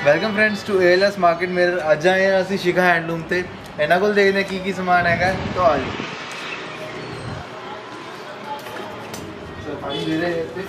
Welcome friends to ALS market mirror. अज आए हैं ਅਸੀਂ शिखा हैंडलूम ਤੇ ਇਹਨਾਂ ਕੋਲ ਦੇਖਦੇ ਕੀ ਸਮਾਨ ਹੈਗਾ। तो आ जाओ सर पानी दे रहे हैं।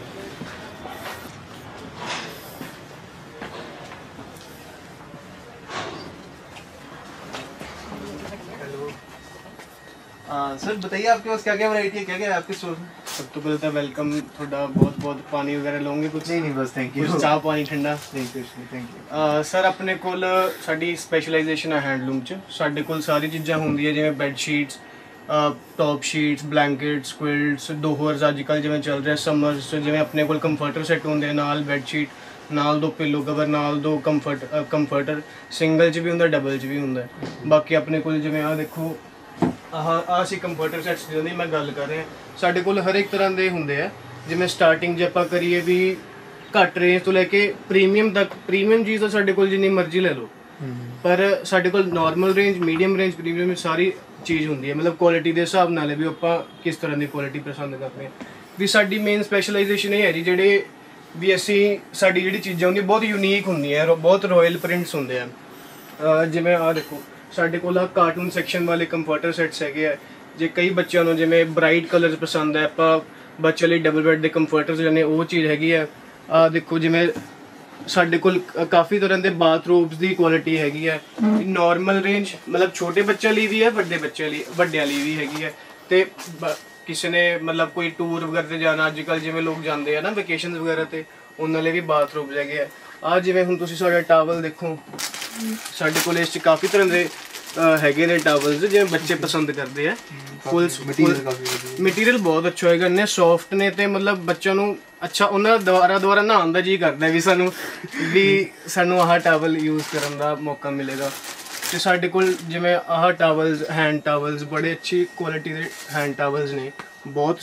सर बताइए आपके पास क्या क्या वैरायटी है, क्या क्या है आपके स्टोर में? सब तो पहले तो वेलकम, थोड़ा बहुत बहुत पानी वगैरह लोगे कुछ? नहीं बस थैंक यू, चाह पानी ठंडा। थैंक यू सर अपने कोल साडी स्पैशलाइजेशन है हैंडलूम च। साडे कोल सारी चीज़ां होंदियां जिवें bedsheets, top sheets, blankets, quilts, दोहर्स अजकल जिवें चल रहा समर्स जिवें अपने कोल कंफर्टर सैट होंदे नाल बैडशीट, नाल दो पिलो कवर, नाल दो कंफर्टर सिंगल च भी हुंदा डबल च भी हुंदा। बाकी अपने कोल जिवें आ देखो ਅਸੀਂ ਕੰਫਰਟਰ ਸੈਟਸ ਦੀ ਮੈਂ ਗੱਲ ਕਰ ਰਿਹਾ। ਸਾਡੇ ਕੋਲ ਹਰ ਇੱਕ ਤਰ੍ਹਾਂ ਦੇ ਹੁੰਦੇ ਆ, ਜਿਵੇਂ ਸਟਾਰਟਿੰਗ ਜੇ ਆਪਾਂ ਕਰੀਏ ਵੀ ਘੱਟ ਰੇਂਜ ਤੋਂ ਲੈ ਕੇ ਪ੍ਰੀਮੀਅਮ ਤੱਕ। ਪ੍ਰੀਮੀਅਮ ਚੀਜ਼ ਤਾਂ ਸਾਡੇ ਕੋਲ ਜਿੰਨੀ ਮਰਜ਼ੀ ਲੈ ਲਓ, ਪਰ ਸਾਡੇ ਕੋਲ normal range, medium range, premium ਵਿੱਚ ਸਾਰੀ ਚੀਜ਼ ਹੁੰਦੀ ਹੈ। ਮਤਲਬ ਕੁਆਲਿਟੀ ਦੇ ਹਿਸਾਬ ਨਾਲ ਵੀ ਆਪਾਂ ਕਿਸ ਤਰ੍ਹਾਂ ਦੀ ਕੁਆਲਿਟੀ ਪਸੰਦ ਕਰਦੇ ਹਾਂ। ਵੀ ਸਾਡੀ ਮੇਨ ਸਪੈਸ਼ਲਾਈਜੇਸ਼ਨ ਇਹ ਹੈ ਜੀ, ਜਿਹੜੇ ਵੀ ਅਸੀਂ ਸਾਡੀ ਜਿਹੜੀ ਚੀਜ਼ਾਂ ਹੁੰਦੀਆਂ ਬਹੁਤ ਯੂਨੀਕ ਹੁੰਦੀਆਂ, ਬਹੁਤ ਰਾਇਲ ਪ੍ਰਿੰਟਸ ਹੁੰਦੇ ਆ। ਜਿਵੇਂ ਆਹ ਦੇਖੋ ਸਾਡੇ ਕੋਲ ਆ ਕਾਰਟੂਨ ਸੈਕਸ਼ਨ ਵਾਲੇ ਕੰਫਰਟਰ ਸੈਟਸ ਹੈਗੇ ਆ। ਜੇ ਕਈ ਬੱਚਿਆਂ ਨੂੰ ਜਿਵੇਂ ਬ੍ਰਾਈਟ ਕਲਰਸ ਪਸੰਦ ਹੈ, ਆਪਾਂ ਬੱਚੇ ਲਈ ਡਬਲ ਬੈੱਡ ਦੇ ਕੰਫਰਟਰਸ ਲੈਣੇ, ਉਹ ਚੀਜ਼ ਹੈਗੀ ਆ। ਆ ਦੇਖੋ ਜਿਵੇਂ ਸਾਡੇ ਕੋਲ ਕਾਫੀ ਤਰ੍ਹਾਂ ਦੇ ਬਾਥਰੂਮਸ ਦੀ ਕੁਆਲਿਟੀ ਹੈਗੀ ਹੈ। ਨਾਰਮਲ ਰੇਂਜ ਮਤਲਬ ਛੋਟੇ ਬੱਚਿਆਂ ਲਈ ਵੀ ਹੈ, ਵੱਡਿਆਂ ਲਈ ਵੀ ਹੈਗੀ ਹੈ। ਤੇ ਕਿਸੇ ਨੇ ਮਤਲਬ ਕੋਈ ਟੂਰ ਵਗੈਰਾ ਤੇ ਜਾਣਾ, ਅੱਜ ਕੱਲ੍ਹ ਜਿਵੇਂ ਲੋਕ ਜਾਂਦੇ ਆ ਨਾ ਵੈਕੇਸ਼ਨਸ ਵਗੈਰਾ ਤੇ, ਉਹਨਾਂ ਲਈ ਵੀ ਬਾਥਰੂਮਸ ਹੈਗੇ ਆ। ਆ ਜਿਵੇਂ ਹੁਣ ਤੁਸੀਂ ਸਾਡਾ ਟਾਵਲ ਦੇਖੋ, ਸਾਡੇ ਕੋਲ ਇਸ 'ਚ ਕਾਫੀ ਤਰ੍ਹਾਂ ਦੇ ਹੈਗੇ ਨੇ ਟਾਵਲਸ ਜਿਵੇਂ ਬੱਚੇ ਪਸੰਦ ਕਰਦੇ ਆ। ਫੁੱਲ ਮਟੀਰੀਅਲ ਬਹੁਤ ਅੱਛਾ ਹੋਏਗਾ, ਇੰਨੇ ਸੌਫਟ ਨੇ ਤੇ ਮਤਲਬ ਬੱਚਿਆਂ ਨੂੰ ਅੱਛਾ, ਉਹਨਾਂ ਦਾ ਦੁਬਾਰਾ ਨਹਾਉਣ ਦਾ ਜੀ ਕਰਦਾ ਵੀ ਸਾਨੂੰ ਆਹ ਟਾਵਲ ਯੂਜ਼ ਕਰਨ ਦਾ ਮੌਕਾ ਮਿਲੇਗਾ। ਤੇ ਸਾਡੇ ਕੋਲ ਜਿਵੇਂ ਆਹ ਟਾਵਲਸ, ਹੈਂਡ ਟਾਵਲਸ, ਬੜੇ ਅੱਛੀ ਕੁਆਲਿਟੀ ਦੇ ਹੈਂਡ ਟਾਵਲਸ ਨੇ, ਬਹੁਤ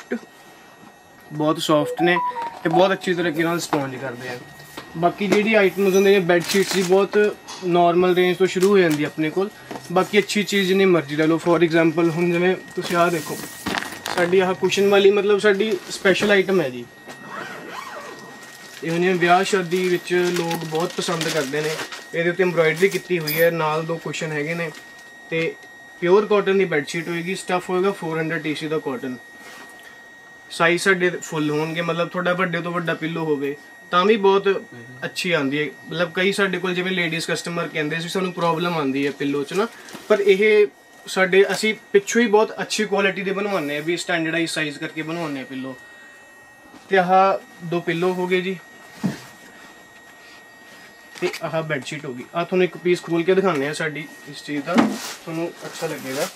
ਸੌਫਟ ਨੇ ਤੇ ਬਹੁਤ ਅੱਛੀ ਤਰੀਕੇ ਨਾਲ ਸਪੌਂਜ ਕਰਦੇ ਆ। ਬਾਕੀ ਜਿਹੜੀ ਆਈਟਮਸ ਹੁੰਦੀਆਂ ਨੇ, ਬੈਡਸ਼ੀਟਸ ਦੀ ਬਹੁਤ ਨੋਰਮਲ ਰੇਂਜ ਤੋਂ ਸ਼ੁਰੂ ਹੋ ਜਾਂਦੀ ਆਪਣੇ ਕੋਲ। ਬਾਕੀ ਅੱਛੀ ਚੀਜ਼ ਜਿੰਨੀ ਮਰਜ਼ੀ ਲੈ ਲਓ। ਫੋਰ ਐਗਜ਼ਾਮਪਲ ਹੁਣ ਜਿਵੇਂ ਤੁਸੀਂ ਆਹ ਦੇਖੋ, ਸਾਡੀ ਆਹ ਕੁਸ਼ਨ ਵਾਲੀ ਮਤਲਬ ਸਾਡੀ ਸਪੈਸ਼ਲ ਆਈਟਮ ਹੈ ਜੀ। ਇਹ ਜਿਵੇਂ ਵਿਆਹ ਸ਼ਾਦੀ ਵਿੱਚ ਲੋਕ ਬਹੁਤ ਪਸੰਦ ਕਰਦੇ ਨੇ। ਇਹਦੇ ਉੱਤੇ ਐਮਬਰਾਇਡਰੀ ਕੀਤੀ ਹੋਈ ਹੈ, ਨਾਲ ਦੋ ਕੁਸ਼ਨ ਹੈਗੇ ਨੇ ਤੇ ਪਿਓਰ ਕਾਟਨ ਦੀ ਬੈਡਸ਼ੀਟ ਹੋਏਗੀ। ਸਟੱਫ ਹੋਏਗਾ 400 TC ਦਾ ਕਾਟਨ। ਸਾਈਜ਼ ਸਾਡੇ ਫੁੱਲ ਹੋਣਗੇ, ਮਤਲਬ ਤੁਹਾਡਾ ਵੱਡੇ ਤੋਂ ਵੱਡਾ ਪਿੱਲੋ ਹੋਵੇ ਤਾਂ ਵੀ ਬਹੁਤ ਅੱਛੀ ਆਉਂਦੀ ਹੈ। ਮਤਲਬ ਕਈ ਸਾਡੇ ਕੋਲ ਜਿਵੇਂ ਲੇਡੀਜ਼ ਕਸਟਮਰ ਕਹਿੰਦੇ ਸੀ ਸਾਨੂੰ ਪ੍ਰੋਬਲਮ ਆਉਂਦੀ ਹੈ ਪਿੱਲੋ 'ਚ ਨਾ, ਪਰ ਇਹ ਅਸੀਂ ਪਿੱਛੋਂ ਹੀ ਬਹੁਤ ਅੱਛੀ ਕੁਆਲਿਟੀ ਦੇ ਬਣਵਾਉਂਦੇ ਹਾਂ, ਵੀ ਸਟੈਂਡਰਡਾਈਜ਼ ਸਾਈਜ਼ ਕਰਕੇ ਬਣਵਾਉਂਦੇ ਹਾਂ ਪਿੱਲੋ। ਤੇ ਆਹ ਦੋ ਪਿੱਲੋ ਹੋ ਗਏ ਜੀ, ਤੇ ਆਹ ਬੈਡਸ਼ੀਟ ਹੋ ਗਈ। ਆਹ ਤੁਹਾਨੂੰ ਇੱਕ ਪੀਸ ਖੋਲ ਕੇ ਦਿਖਾਉਂਦੇ ਆ ਸਾਡੀ ਇਸ ਚੀਜ਼ ਦਾ, ਤੁਹਾਨੂੰ ਅੱਛਾ ਲੱਗੇਗਾ।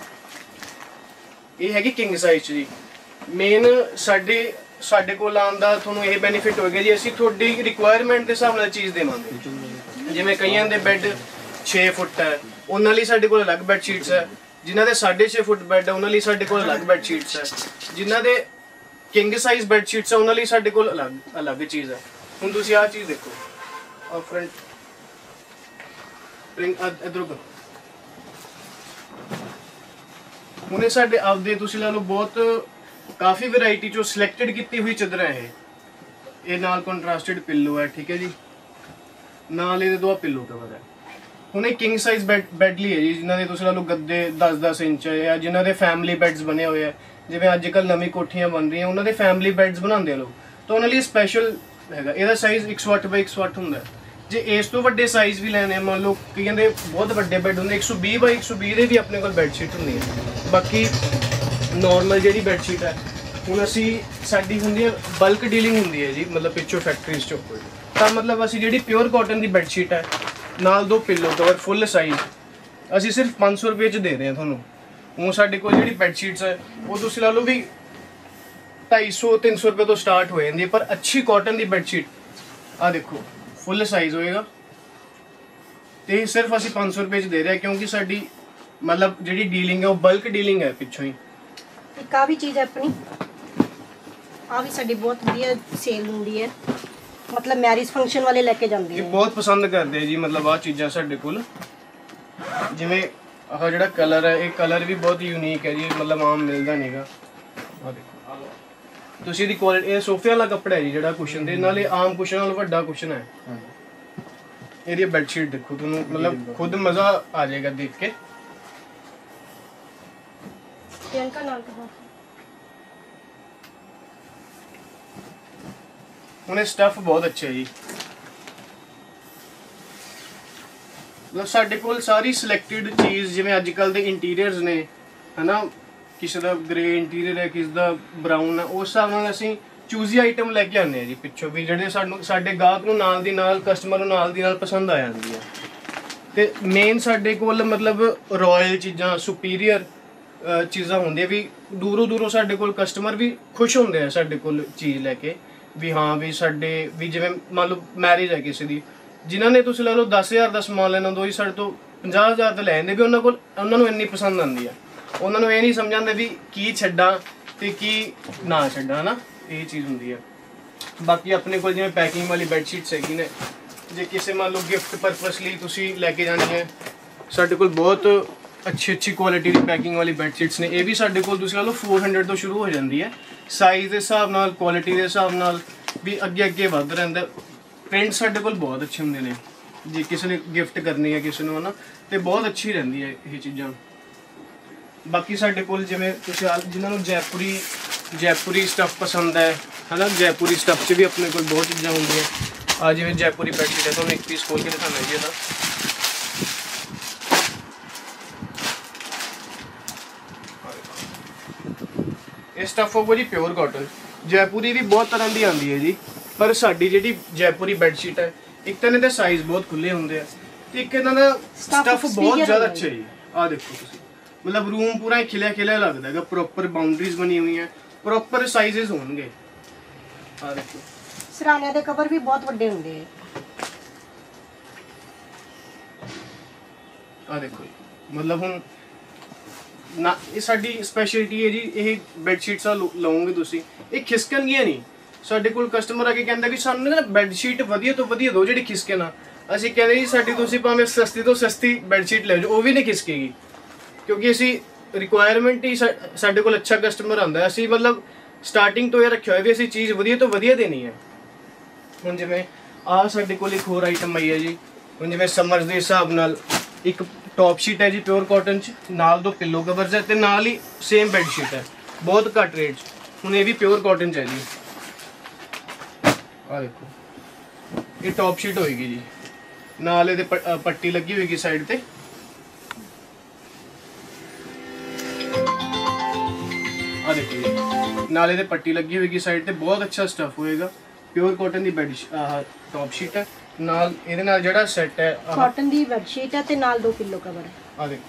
ਇਹ ਹੈਗੀ ਕਿੰਗ ਸਾਈਜ਼ ਜੀ। ਮੇਨ ਸਾਡੇ ਕੋਲ ਆਉਣ ਦਾ ਤੁਹਾਨੂੰ ਇਹ ਬੈਨੀਫਿਟ ਹੋਏਗਾ ਜੀ, ਅਸੀਂ ਤੁਹਾਡੀ ਰਿਕੁਆਇਰਮੈਂਟ ਦੇ ਹਿਸਾਬ ਨਾਲ ਚੀਜ਼ ਦੇਵਾਂਗੇ। ਜਿਵੇਂ ਕਈਆਂ ਦੇ ਬੈੱਡ 6 ਫੁੱਟ ਹੈ, ਉਹਨਾਂ ਲਈ ਸਾਡੇ ਕੋਲ ਅਲੱਗ ਬੈੱਡਸ਼ੀਟਸ ਹੈ। ਜਿਨ੍ਹਾਂ ਦੇ 6.5 ਫੁੱਟ ਬੈੱਡ ਹੈ, ਉਹਨਾਂ ਲਈ ਸਾਡੇ ਕੋਲ ਅਲੱਗ ਬੈੱਡਸ਼ੀਟਸ ਹੈ। ਜਿਨ੍ਹਾਂ ਦੇ ਕਿੰਗ ਸਾਈਜ਼ ਬੈੱਡਸ਼ੀਟਸ ਹੈ, ਉਹਨਾਂ ਲਈ ਸਾਡੇ ਕੋਲ ਅਲੱਗ ਚੀਜ਼ ਹੈ। ਹੁਣ ਤੁਸੀਂ ਆਹ ਚੀਜ਼ ਦੇਖੋ, ਆਹ ਫਰੰਟ ਇੱਧਰੋਂ ਕਰੋ। ਹੁਣ ਇਹ ਸਾਡੇ ਆਪਦੇ ਤੁਸੀਂ ਲਾ ਲਓ ਬਹੁਤ ਕਾਫੀ ਵੈਰਾਈਟੀ ਚੋਂ ਸਿਲੈਕਟਡ ਕੀਤੀ ਹੋਈ ਚਾਦਰਾਂ ਇਹ ਨਾਲ ਕੰਟਰਾਸਟਡ ਪਿੱਲੋ ਹੈ, ਠੀਕ ਹੈ ਜੀ। ਨਾਲ ਇਹਦੇ ਦੋ ਪਿੱਲੋ ਕਵਰ ਹੈ। ਹੁਣ ਇਹ ਕਿੰਗ ਸਾਈਜ਼ ਬੈੱਡ ਲਈ ਹੈ ਜੀ, ਜਿਨ੍ਹਾਂ ਦੇ ਤੁਸੀਂ ਲਾ ਲਓ ਗੱਦੇ 10-10 ਇੰਚ ਹੈ, ਜਾਂ ਜਿਨ੍ਹਾਂ ਦੇ ਫੈਮਿਲੀ ਬੈੱਡਸ ਬਣੇ ਹੋਏ ਆ। ਜਿਵੇਂ ਅੱਜ ਕੱਲ੍ਹ ਨਵੀਂ ਕੋਠੀਆਂ ਬਣ ਰਹੀਆਂ, ਉਹਨਾਂ ਦੇ ਫੈਮਿਲੀ ਬੈੱਡਸ ਬਣਾਉਂਦੇ ਆ ਲੋਕ, ਤਾਂ ਉਹਨਾਂ ਲਈ ਸਪੈਸ਼ਲ ਹੈਗਾ। ਇਹਦਾ ਸਾਈਜ਼ 108 ਬਾਈ 108 ਹੁੰਦਾ। ਜੇ ਇਸ ਤੋਂ ਵੱਡੇ ਸਾਈਜ਼ ਵੀ ਲੈਣੇ ਆ, ਮੰਨ ਲਓ ਕਈਆਂ ਦੇ ਬਹੁਤ ਵੱਡੇ ਬੈੱਡ ਹੁੰਦੇ 120 ਬਾਈ 120 ਦੇ ਵੀ ਆਪਣੇ ਕੋਲ ਬੈੱਡਸ਼ੀਟ ਹੁੰਦੀ ਹੈ। ਬਾਕੀ ਨਾਰਮਲ ਜਿਹੜੀ ਬੈੱਡਸ਼ੀਟ ਹੈ, ਹੁਣ ਸਾਡੀ ਹੁੰਦੀ ਹੈ ਬਲਕ ਡੀਲਿੰਗ ਹੁੰਦੀ ਹੈ ਜੀ, ਮਤਲਬ ਪਿੱਛੋਂ ਫੈਕਟਰੀਜ਼ 'ਚੋਂ। ਤਾਂ ਮਤਲਬ ਅਸੀਂ ਜਿਹੜੀ ਪਿਓਰ ਕਾਟਨ ਦੀ ਬੈੱਡਸ਼ੀਟ ਹੈ, ਨਾਲ ਦੋ ਪਿੱਲੋ ਕਵਰ ਫੁੱਲ ਸਾਈਜ਼, ਅਸੀਂ ਸਿਰਫ 500 ਰੁਪਏ 'ਚ ਦੇ ਰਹੇ ਹਾਂ ਤੁਹਾਨੂੰ। ਹੁਣ ਸਾਡੇ ਕੋਲ ਜਿਹੜੀ ਬੈੱਡਸ਼ੀਟਸ ਹੈ, ਉਹ ਤੁਸੀਂ ਲਾ ਲਓ ਵੀ 250-300 ਰੁਪਏ ਤੋਂ ਸਟਾਰਟ ਹੋ ਜਾਂਦੀ ਹੈ। ਪਰ ਅੱਛੀ ਕਾਟਨ ਦੀ ਬੈੱਡਸ਼ੀਟ ਆਹ ਦੇਖੋ ਫੁੱਲ ਸਾਈਜ਼ ਹੋਏਗਾ, ਤੇ ਸਿਰਫ ਅਸੀਂ 500 ਰੁਪਏ 'ਚ ਦੇ ਰਹੇ ਹਾਂ, ਕਿਉਂਕਿ ਸਾਡੀ ਮਤਲਬ ਜਿਹੜੀ ਡੀਲਿੰਗ ਹੈ ਉਹ ਬਲਕ ਡੀਲਿੰਗ ਹੈ ਪਿੱਛੋਂ ਹੀ। ਇੱਕ ਆ ਵੀ ਚੀਜ਼ ਆਪਣੀ ਆ ਵੀ ਸਾਡੀ ਬਹੁਤ ਵਧੀਆ ਸੇਲ ਹੁੰਦੀ ਹੈ, ਮਤਲਬ ਮੈਰਿਜ ਫੰਕਸ਼ਨ ਵਾਲੇ ਲੈ ਕੇ ਜਾਂਦੇ ਇਹ ਬਹੁਤ ਪਸੰਦ ਕਰਦੇ ਆ ਜੀ। ਮਤਲਬ ਆਹ ਚੀਜ਼ਾਂ ਸਾਡੇ ਕੋਲ, ਜਿਵੇਂ ਆਹ ਜਿਹੜਾ ਕਲਰ ਹੈ, ਇਹ ਕਲਰ ਵੀ ਬਹੁਤ ਯੂਨੀਕ ਹੈ ਜੀ, ਮਤਲਬ ਆਮ ਮਿਲਦਾ ਨਹੀਂਗਾ। ਆਹ ਦੇਖੋ ਤੁਸੀਂ ਇਹਦੀ ਕੁਆਲਿਟੀ, ਇਹ ਸੋਫੇ ਵਾਲਾ ਕੱਪੜਾ ਹੈ ਜੀ ਜਿਹੜਾ ਕੁਸ਼ਨ ਦੇ, ਨਾਲੇ ਆਮ ਕੁਸ਼ਨ ਨਾਲੋਂ ਵੱਡਾ ਕੁਸ਼ਨ ਹੈ। ਇਹਦੀ ਬੈਡਸ਼ੀਟ ਦੇਖੋ, ਤੁਹਾਨੂੰ ਮਤਲਬ ਖੁਦ ਮਜ਼ਾ ਆ ਜਾਏਗਾ ਦੇਖ ਕੇ। प्रियंका नाम का ਹੁਣ ਇਹ ਸਟਫ ਬਹੁਤ ਅੱਛਾ ਹੈ ਜੀ। ਮਤਲਬ ਸਾਡੇ ਕੋਲ ਸਾਰੀ ਸਿਲੈਕਟਡ ਚੀਜ਼, ਜਿਵੇਂ ਅੱਜ ਕੱਲ ਦੇ ਇੰਟੀਰੀਅਰਸ ਨੇ ਹਨਾ, ਕਿਸੇ ਦਾ ਗ੍ਰੇ ਇੰਟੀਰੀਅਰ ਹੈ, ਕਿਸੇ ਦਾ ਬਰਾਊਨ ਹੈ, ਉਸ ਹਿਸਾਬ ਨਾਲ ਅਸੀਂ ਚੂਜ਼ੀ ਆਈਟਮ ਲੈ ਕੇ ਆਉਂਦੇ ਆ ਜੀ ਪਿੱਛੋਂ ਵੀ, ਜਿਹੜੇ ਸਾਡੇ ਗਾਹਕ ਨੂੰ ਨਾਲ ਦੀ ਨਾਲ, ਕਸਟਮਰ ਨੂੰ ਨਾਲ ਦੀ ਨਾਲ ਪਸੰਦ ਆ ਜਾਂਦੀ ਆ। ਤੇ ਮੇਨ ਸਾਡੇ ਕੋਲ ਮਤਲਬ ਰਾਇਲ ਚੀਜ਼ਾਂ, ਸੁਪੀਰੀਅਰ ਚੀਜ਼ਾਂ ਹੁੰਦੀਆਂ ਵੀ, ਦੂਰੋਂ ਦੂਰੋਂ ਸਾਡੇ ਕੋਲ ਕਸਟਮਰ ਵੀ ਖੁਸ਼ ਹੁੰਦੇ ਆ ਸਾਡੇ ਕੋਲ ਚੀਜ਼ ਲੈ ਕੇ ਵੀ ਹਾਂ ਵੀ ਸਾਡੇ ਵੀ, ਜਿਵੇਂ ਮੰਨ ਲਓ ਮੈਰਿਜ ਹੈ ਕਿਸੇ ਦੀ, ਜਿਨ੍ਹਾਂ ਨੇ ਤੁਸੀਂ ਲੈ ਲਓ 10,000 ਦਾ ਸਮਾਨ ਲੈਣਾ ਹੁੰਦਾ, ਉਹੀ ਸਾਡੇ ਤੋਂ 50,000 ਦਾ ਲੈ ਜਾਂਦੇ ਵੀ, ਉਹਨਾਂ ਨੂੰ ਇੰਨੀ ਪਸੰਦ ਆਉਂਦੀ ਆ। ਉਹਨਾਂ ਨੂੰ ਇਹ ਨਹੀਂ ਸਮਝਾਉਂਦੇ ਵੀ ਕੀ ਛੱਡਾਂ ਤੇ ਕੀ ਨਾ ਛੱਡਾਂ ਹਨਾ, ਇਹ ਚੀਜ਼ ਹੁੰਦੀ ਹੈ। ਬਾਕੀ ਆਪਣੇ ਕੋਲ ਜਿਵੇਂ ਪੈਕਿੰਗ ਵਾਲੀ ਬੈਡਸ਼ੀਟਸ ਹੈਗੀ ਨੇ, ਜੇ ਕਿਸੇ ਮੰਨ ਲਓ ਗਿਫਟ ਪਰਪਸ ਲਈ ਤੁਸੀਂ ਲੈ ਕੇ ਜਾਣੀ ਹੈ, ਸਾਡੇ ਕੋਲ ਬਹੁਤ ਅੱਛੀ ਕੁਆਲਿਟੀ ਦੀ ਪੈਕਿੰਗ ਵਾਲੀ ਬੈਡਸ਼ੀਟਸ ਨੇ। ਇਹ ਵੀ ਸਾਡੇ ਕੋਲ ਤੁਸੀਂ ਲਾ ਲਓ 400 ਤੋਂ ਸ਼ੁਰੂ ਹੋ ਜਾਂਦੀ ਹੈ, ਸਾਈਜ਼ ਦੇ ਹਿਸਾਬ ਨਾਲ, ਕੁਆਲਿਟੀ ਦੇ ਹਿਸਾਬ ਨਾਲ ਵੀ ਅੱਗੇ ਅੱਗੇ ਵੱਧ ਰਹਿੰਦਾ। ਪ੍ਰਿੰਟ ਸਾਡੇ ਕੋਲ ਬਹੁਤ ਅੱਛੇ ਹੁੰਦੇ ਨੇ, ਜੇ ਕਿਸੇ ਨੇ ਗਿਫਟ ਕਰਨੀ ਹੈ ਕਿਸੇ ਨੂੰ ਹਨਾ, ਤੇ ਬਹੁਤ ਅੱਛੀ ਰਹਿੰਦੀ ਹੈ ਇਹ ਚੀਜ਼ਾਂ। ਬਾਕੀ ਸਾਡੇ ਕੋਲ ਜਿਵੇਂ ਤੁਸੀਂ ਜਿਨ੍ਹਾਂ ਨੂੰ ਜੈਪੁਰੀ ਸਟੱਫ ਪਸੰਦ ਹੈ ਹਨਾ, ਜੈਪੁਰੀ ਸਟੱਫ 'ਚ ਵੀ ਆਪਣੇ ਕੋਲ ਬਹੁਤ ਚੀਜ਼ਾਂ ਹੁੰਦੀਆਂ। ਆ ਜਿਵੇਂ ਜੈਪੁਰੀ ਬੈਡਸ਼ੀਟ ਹੈ, ਤੁਹਾਨੂੰ ਇੱਕ ਪੀਸ ਖੋਲ ਕੇ ਦਿਖਾਉਣਾ ਜੀ ਇਹਦਾ। ਇਹ ਸਟੱਫ ਹੋਊਗਾ ਜੀ ਪਿਓਰ ਕਾਟਨ। ਜੈਪੁਰੀ ਵੀ ਬਹੁਤ ਤਰ੍ਹਾਂ ਦੀ ਆਉਂਦੀ ਹੈ ਜੀ, ਪਰ ਸਾਡੀ ਜਿਹੜੀ ਜੈਪੁਰੀ ਬੈਡਸ਼ੀਟ ਹੈ, ਇੱਕ ਤਾਂ ਇਹਨਾਂ ਦੇ ਸਾਈਜ਼ ਬਹੁਤ ਖੁੱਲੇ ਹੁੰਦੇ ਆ, ਤੇ ਇੱਕ ਇਹਨਾਂ ਦਾ ਸਟੱਫ ਬਹੁਤ ਜ਼ਿਆਦਾ ਅੱਛਾ ਜੀ। ਆਹ ਦੇਖੋ ਤੁਸੀਂ, ਮਤਲਬ ਰੂਮ ਪੂਰਾ ਖਿਲਿਆ ਖਿਲਿਆ ਲੱਗਦਾ ਹੈਗਾ, ਪ੍ਰੋਪਰ ਬਾਉਂਡਰੀਜ਼ ਬਣੀ ਹੋਈਆਂ, ਪ੍ਰੋਪਰ ਸਾਈਜ਼ਸ ਹੋਣਗੇ। ਆਹ ਦੇਖੋ, ਸਰਾਣਿਆਂ ਦੇ ਕਵਰ ਵੀ ਬਹੁਤ ਵੱਡੇ ਹੁੰਦੇ ਆ। ਆਹ ਦੇਖੋ ਜੀ, ਮਤਲਬ ਹੁਣ ਨਾ ਇਹ ਸਾਡੀ ਸਪੈਸ਼ਲਿਟੀ ਹੈ ਜੀ। ਇਹ ਬੈਡਸ਼ੀਟਸਾਂ ਲਓਗੇ ਤੁਸੀਂ, ਇਹ ਖਿਸਕਣਗੀਆਂ ਨਹੀਂ। ਸਾਡੇ ਕੋਲ ਕਸਟਮਰ ਆ ਕੇ ਕਹਿੰਦਾ ਵੀ ਸਾਨੂੰ ਨਾ ਬੈਡਸ਼ੀਟ ਵਧੀਆ ਤੋਂ ਵਧੀਆ ਦਿਓ ਜਿਹੜੀ ਖਿਸਕੇ ਨਾ। ਅਸੀਂ ਕਹਿੰਦੇ ਜੀ ਸਾਡੀ ਤੁਸੀਂ ਭਾਵੇਂ ਸਸਤੀ ਤੋਂ ਸਸਤੀ ਬੈਡਸ਼ੀਟ ਲੈ ਜਾਓ, ਉਹ ਵੀ ਨਹੀਂ ਖਿਸਕੇਗੀ, ਕਿਉਂਕਿ ਅਸੀਂ ਰਿਕੁਆਇਰਮੈਂਟ ਹੀ ਸਾਡੇ ਕੋਲ ਅੱਛਾ ਕਸਟਮਰ ਆਉਂਦਾ, ਅਸੀਂ ਮਤਲਬ ਸਟਾਰਟਿੰਗ ਤੋਂ ਇਹ ਰੱਖਿਆ ਹੋਇਆ ਵੀ ਅਸੀਂ ਚੀਜ਼ ਵਧੀਆ ਤੋਂ ਵਧੀਆ ਦੇਣੀ ਹੈ। ਹੁਣ ਜਿਵੇਂ ਆਹ ਸਾਡੇ ਕੋਲ ਇੱਕ ਹੋਰ ਆਈਟਮ ਆਈ ਹੈ ਜੀ। ਹੁਣ ਜਿਵੇਂ ਸਮਰਸ ਦੇ ਹਿਸਾਬ ਨਾਲ ਇੱਕ ਟੌਪ ਸ਼ੀਟ ਹੈ ਜੀ ਪਿਓਰ ਕਾਟਨ 'ਚ, ਨਾਲ 2 ਪਿੱਲੋ ਕਵਰਸ ਹੈ, ਤੇ ਨਾਲ ਹੀ ਸੇਮ ਬੈੱਡ ਸ਼ੀਟ ਹੈ ਬਹੁਤ ਘੱਟ ਰੇਟ 'ਚ। ਹੁਣ ਇਹ ਵੀ ਪਿਓਰ ਕਾਟਨ 'ਚ ਹੈ ਜੀ। ਆਹ ਦੇਖੋ, ਇਹ ਟੌਪ ਸ਼ੀਟ ਹੋਏਗੀ ਜੀ, ਨਾਲ ਇਹਦੇ ਪੱਟੀ ਲੱਗੀ ਹੋਏਗੀ ਸਾਈਡ ਤੇ। ਆਹ ਦੇਖੋ ਜੀ, ਨਾਲ ਇਹਦੇ ਪੱਟੀ ਲੱਗੀ ਹੋਏਗੀ ਸਾਈਡ ਤੇ, ਬਹੁਤ ਅੱਛਾ ਸਟੱਫ ਹੋਏਗਾ। ਪਿਓਰ ਕਾਟਨ ਦੀ ਬੈੱਡ ਟੌਪ ਸ਼ੀਟ ਹੈ, ਨਾਲ ਇਹਦੇ ਨਾਲ ਜਿਹੜਾ ਸੈੱਟ ਹੈ ਕਾਟਨ ਦੀ ਬੈਡਸ਼ੀਟ ਹੈ ਤੇ ਨਾਲ 2 ਪਿੱਲੋ ਕਵਰ ਹੈ। ਆ ਦੇਖੋ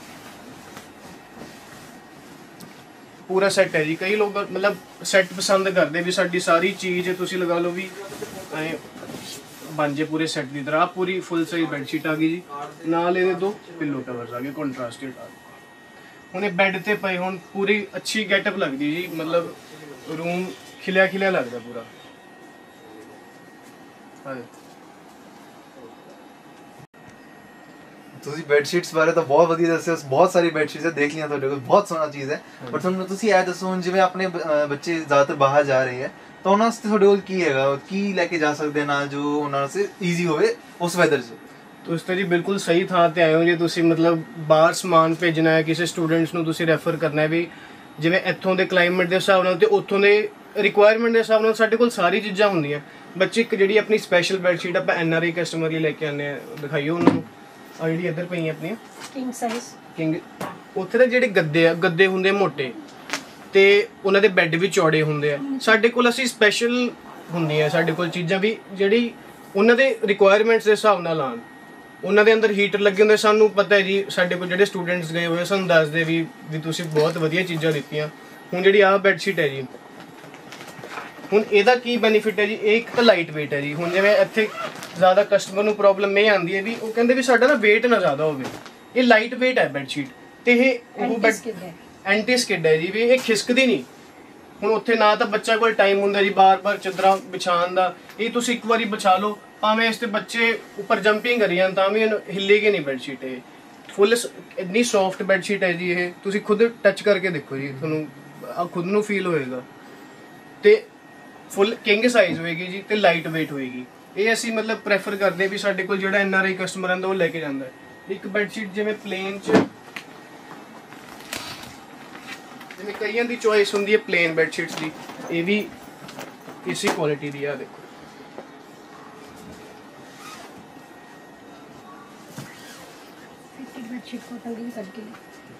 ਪੂਰਾ ਸੈੱਟ ਹੈ ਜੀ। ਕਈ ਲੋਕ ਮਤਲਬ ਸੈੱਟ ਪਸੰਦ ਕਰਦੇ ਵੀ ਸਾਡੀ ਸਾਰੀ ਚੀਜ਼ ਤੁਸੀਂ ਲਗਾ ਲਓ ਵੀ ਐ ਬਣ ਜੇ ਪੂਰੇ ਸੈੱਟ ਦੀ ਤਰ੍ਹਾਂ। ਪੂਰੀ ਫੁੱਲ ਸਾਈਜ਼ ਬੈਡਸ਼ੀਟ ਆ ਗਈ ਜੀ, ਨਾਲ ਇਹਦੇ 2 ਪਿੱਲੋ ਕਵਰਸ ਆ ਗਏ ਕੰਟਰਾਸਟਡ। ਹੁਣ ਇਹ ਬੈੱਡ ਤੇ ਪਏ ਹੁਣ ਪੂਰੀ ਅੱਛੀ ਗੈਟਅਪ ਲੱਗਦੀ ਜੀ, ਮਤਲਬ ਰੂਮ ਖਿਲਿਆ ਖਿਲਿਆ ਲੱਗਦਾ ਪੂਰਾ। ਤੁਸੀਂ ਬੈਡਸ਼ੀਟਸ ਬਾਰੇ ਤਾਂ ਬਹੁਤ ਵਧੀਆ ਦੱਸਿਆ, ਬਹੁਤ ਸਾਰੀ ਬੈਡਸ਼ੀਟਸ ਦੇਖ ਲਈਆਂ ਤੁਹਾਡੇ ਕੋਲ, ਬਹੁਤ ਸੋਹਣਾ ਚੀਜ਼ ਹੈ। ਪਰ ਤੁਹਾਨੂੰ ਤੁਸੀਂ ਇਹ ਦੱਸੋ, ਹੁਣ ਜਿਵੇਂ ਆਪਣੇ ਬੱਚੇ ਜ਼ਿਆਦਾਤਰ ਬਾਹਰ ਜਾ ਰਹੇ ਹੈ, ਤਾਂ ਉਹਨਾਂ ਵਾਸਤੇ ਤੁਹਾਡੇ ਕੋਲ ਕੀ ਹੈਗਾ, ਕੀ ਲੈ ਕੇ ਜਾ ਸਕਦੇ ਨਾਲ ਜੋ ਉਹਨਾਂ ਵਾਸਤੇ ਈਜ਼ੀ ਹੋਵੇ ਉਸ ਵੈਦਰ 'ਚ? ਤੁਸੀਂ ਤਾਂ ਜੀ ਬਿਲਕੁਲ ਸਹੀ ਥਾਂ ਤੇ ਆਏ ਹੋ ਜੀ। ਤੁਸੀਂ ਮਤਲਬ ਬਾਹਰ ਸਮਾਨ ਭੇਜਣਾ ਹੈ, ਕਿਸੇ ਸਟੂਡੈਂਟਸ ਨੂੰ ਤੁਸੀਂ ਰੈਫਰ ਕਰਨਾ ਹੈ ਵੀ, ਜਿਵੇਂ ਇੱਥੋਂ ਦੇ ਕਲਾਈਮੇਟ ਦੇ ਹਿਸਾਬ ਨਾਲ ਤੇ ਉੱਥੋਂ ਦੇ ਰਿਕੁਆਇਰਮੈਂਟ ਦੇ ਹਿਸਾਬ ਨਾਲ ਸਾਡੇ ਕੋਲ ਸਾਰੀ ਚੀਜ਼ਾਂ ਹੁੰਦੀਆਂ। ਬੱਚੇ ਇੱਕ ਜਿਹੜੀ ਆਪਣੀ ਸਪੈਸ਼ਲ ਬੈਡਸ਼ੀਟ ਆਪਾਂ NRI ਕਸਟਮਰ ਲਈ ਲੈ ਕੇ ਆਉਂਦੇ ਹਾਂ, ਦਿਖਾਈਓ ਉਹਨਾਂ ਨੂੰ। ਆ ਜਿਹੜੀ ਇੱਧਰ ਪਈਆਂ ਆਪਣੀਆਂ ਕਿੰਗ ਸਾਈਜ਼ ਕਿੰਗ, ਉੱਥੇ ਦੇ ਜਿਹੜੇ ਗੱਦੇ ਹੁੰਦੇ ਮੋਟੇ ਤੇ ਉਹਨਾਂ ਦੇ ਬੈੱਡ ਵੀ ਚੌੜੇ ਹੁੰਦੇ ਆ। ਸਾਡੇ ਕੋਲ ਅਸੀਂ ਸਪੈਸ਼ਲ ਹੁੰਦੀਆਂ ਸਾਡੇ ਕੋਲ ਚੀਜ਼ਾਂ ਵੀ, ਜਿਹੜੀ ਉਹਨਾਂ ਦੇ ਰਿਕੁਆਇਰਮੈਂਟਸ ਦੇ ਹਿਸਾਬ ਨਾਲ ਆਉਣ। ਉਹਨਾਂ ਦੇ ਅੰਦਰ ਹੀਟਰ ਲੱਗੇ ਹੁੰਦੇ, ਸਾਨੂੰ ਪਤਾ ਹੈ ਜੀ, ਸਾਡੇ ਕੋਲ ਜਿਹੜੇ ਸਟੂਡੈਂਟਸ ਗਏ ਹੋਏ ਸਾਨੂੰ ਦੱਸਦੇ ਵੀ ਤੁਸੀਂ ਬਹੁਤ ਵਧੀਆ ਚੀਜ਼ਾਂ ਦਿੱਤੀਆਂ। ਹੁਣ ਜਿਹੜੀ ਆਹ ਬੈਡਸ਼ੀਟ ਹੈ ਜੀ, ਹੁਣ ਇਹਦਾ ਕੀ ਬੈਨੀਫਿਟ ਹੈ ਜੀ, ਇਹ ਇੱਕ ਤਾਂ ਲਾਈਟ ਵੇਟ ਹੈ ਜੀ। ਹੁਣ ਜਿਵੇਂ ਇੱਥੇ ਜ਼ਿਆਦਾ ਕਸਟਮਰ ਨੂੰ ਪ੍ਰੋਬਲਮ ਇਹ ਆਉਂਦੀ ਹੈ ਵੀ ਉਹ ਕਹਿੰਦੇ ਵੀ ਸਾਡਾ ਨਾ ਵੇਟ ਨਾ ਜ਼ਿਆਦਾ ਹੋਵੇ, ਇਹ ਲਾਈਟ ਵੇਟ ਹੈ ਬੈਡਸ਼ੀਟ, ਤੇ ਇਹ ਐਂਟੀ ਸਕਿਡ ਹੈ ਜੀ, ਵੀ ਇਹ ਖਿਸਕਦੀ ਨਹੀਂ। ਹੁਣ ਉੱਥੇ ਨਾ ਤਾਂ ਬੱਚਾ ਕੋਲ ਟਾਈਮ ਹੁੰਦਾ ਜੀ ਬਾਰ-ਬਾਰ ਚਾਦਰਾਂ ਵਿਛਾਉਣ ਦਾ, ਇਹ ਤੁਸੀਂ ਇੱਕ ਵਾਰੀ ਵਿਛਾ ਲਓ, ਭਾਵੇਂ ਇਸ ਤੇ ਬੱਚੇ ਉੱਪਰ ਜੰਪਿੰਗ ਕਰੀ ਜਾਣ ਤਾਂ ਵੀ ਹਿੱਲੇਗੀ ਨਹੀਂ ਬੈਡਸ਼ੀਟ। ਇਹ ਫੁੱਲ ਇੰਨੀ ਸੌਫਟ ਬੈਡਸ਼ੀਟ ਹੈ ਜੀ, ਇਹ ਤੁਸੀਂ ਖੁਦ ਟੱਚ ਕਰਕੇ ਦੇਖੋ ਜੀ, ਤੁਹਾਨੂੰ ਖੁਦ ਨੂੰ ਫੀਲ ਹੋਏਗਾ। ਤੇ ਫੁੱਲ ਕਿੰਗ ਸਾਈਜ਼ ਹੋਏਗੀ ਜੀ, ਤੇ ਲਾਈਟ ਵੇਟ ਹੋਏਗੀ। ਇਹ ਅਸੀਂ ਮਤਲਬ ਪ੍ਰੈਫਰ ਕਰਦੇ ਵੀ ਸਾਡੇ ਕੋਲ ਜਿਹੜਾ NRI ਕਸਟਮਰ ਆਂਦਾ ਉਹ ਲੈ ਕੇ ਜਾਂਦਾ ਹੈ। ਇੱਕ ਬੈਡਸ਼ੀਟ ਜਿਵੇਂ ਪਲੇਨ ਚ ਜਿਵੇਂ ਕਈਆਂ ਦੀ ਚੋਇਸ ਹੁੰਦੀ ਹੈ ਪਲੇਨ ਬੈਡਸ਼ੀਟਸ ਦੀ, ਇਹ ਵੀ ਇਸੇ ਕੁਆਲਿਟੀ ਦੀ ਆ ਦੇਖੋ। बेडशीट कॉटन की कट के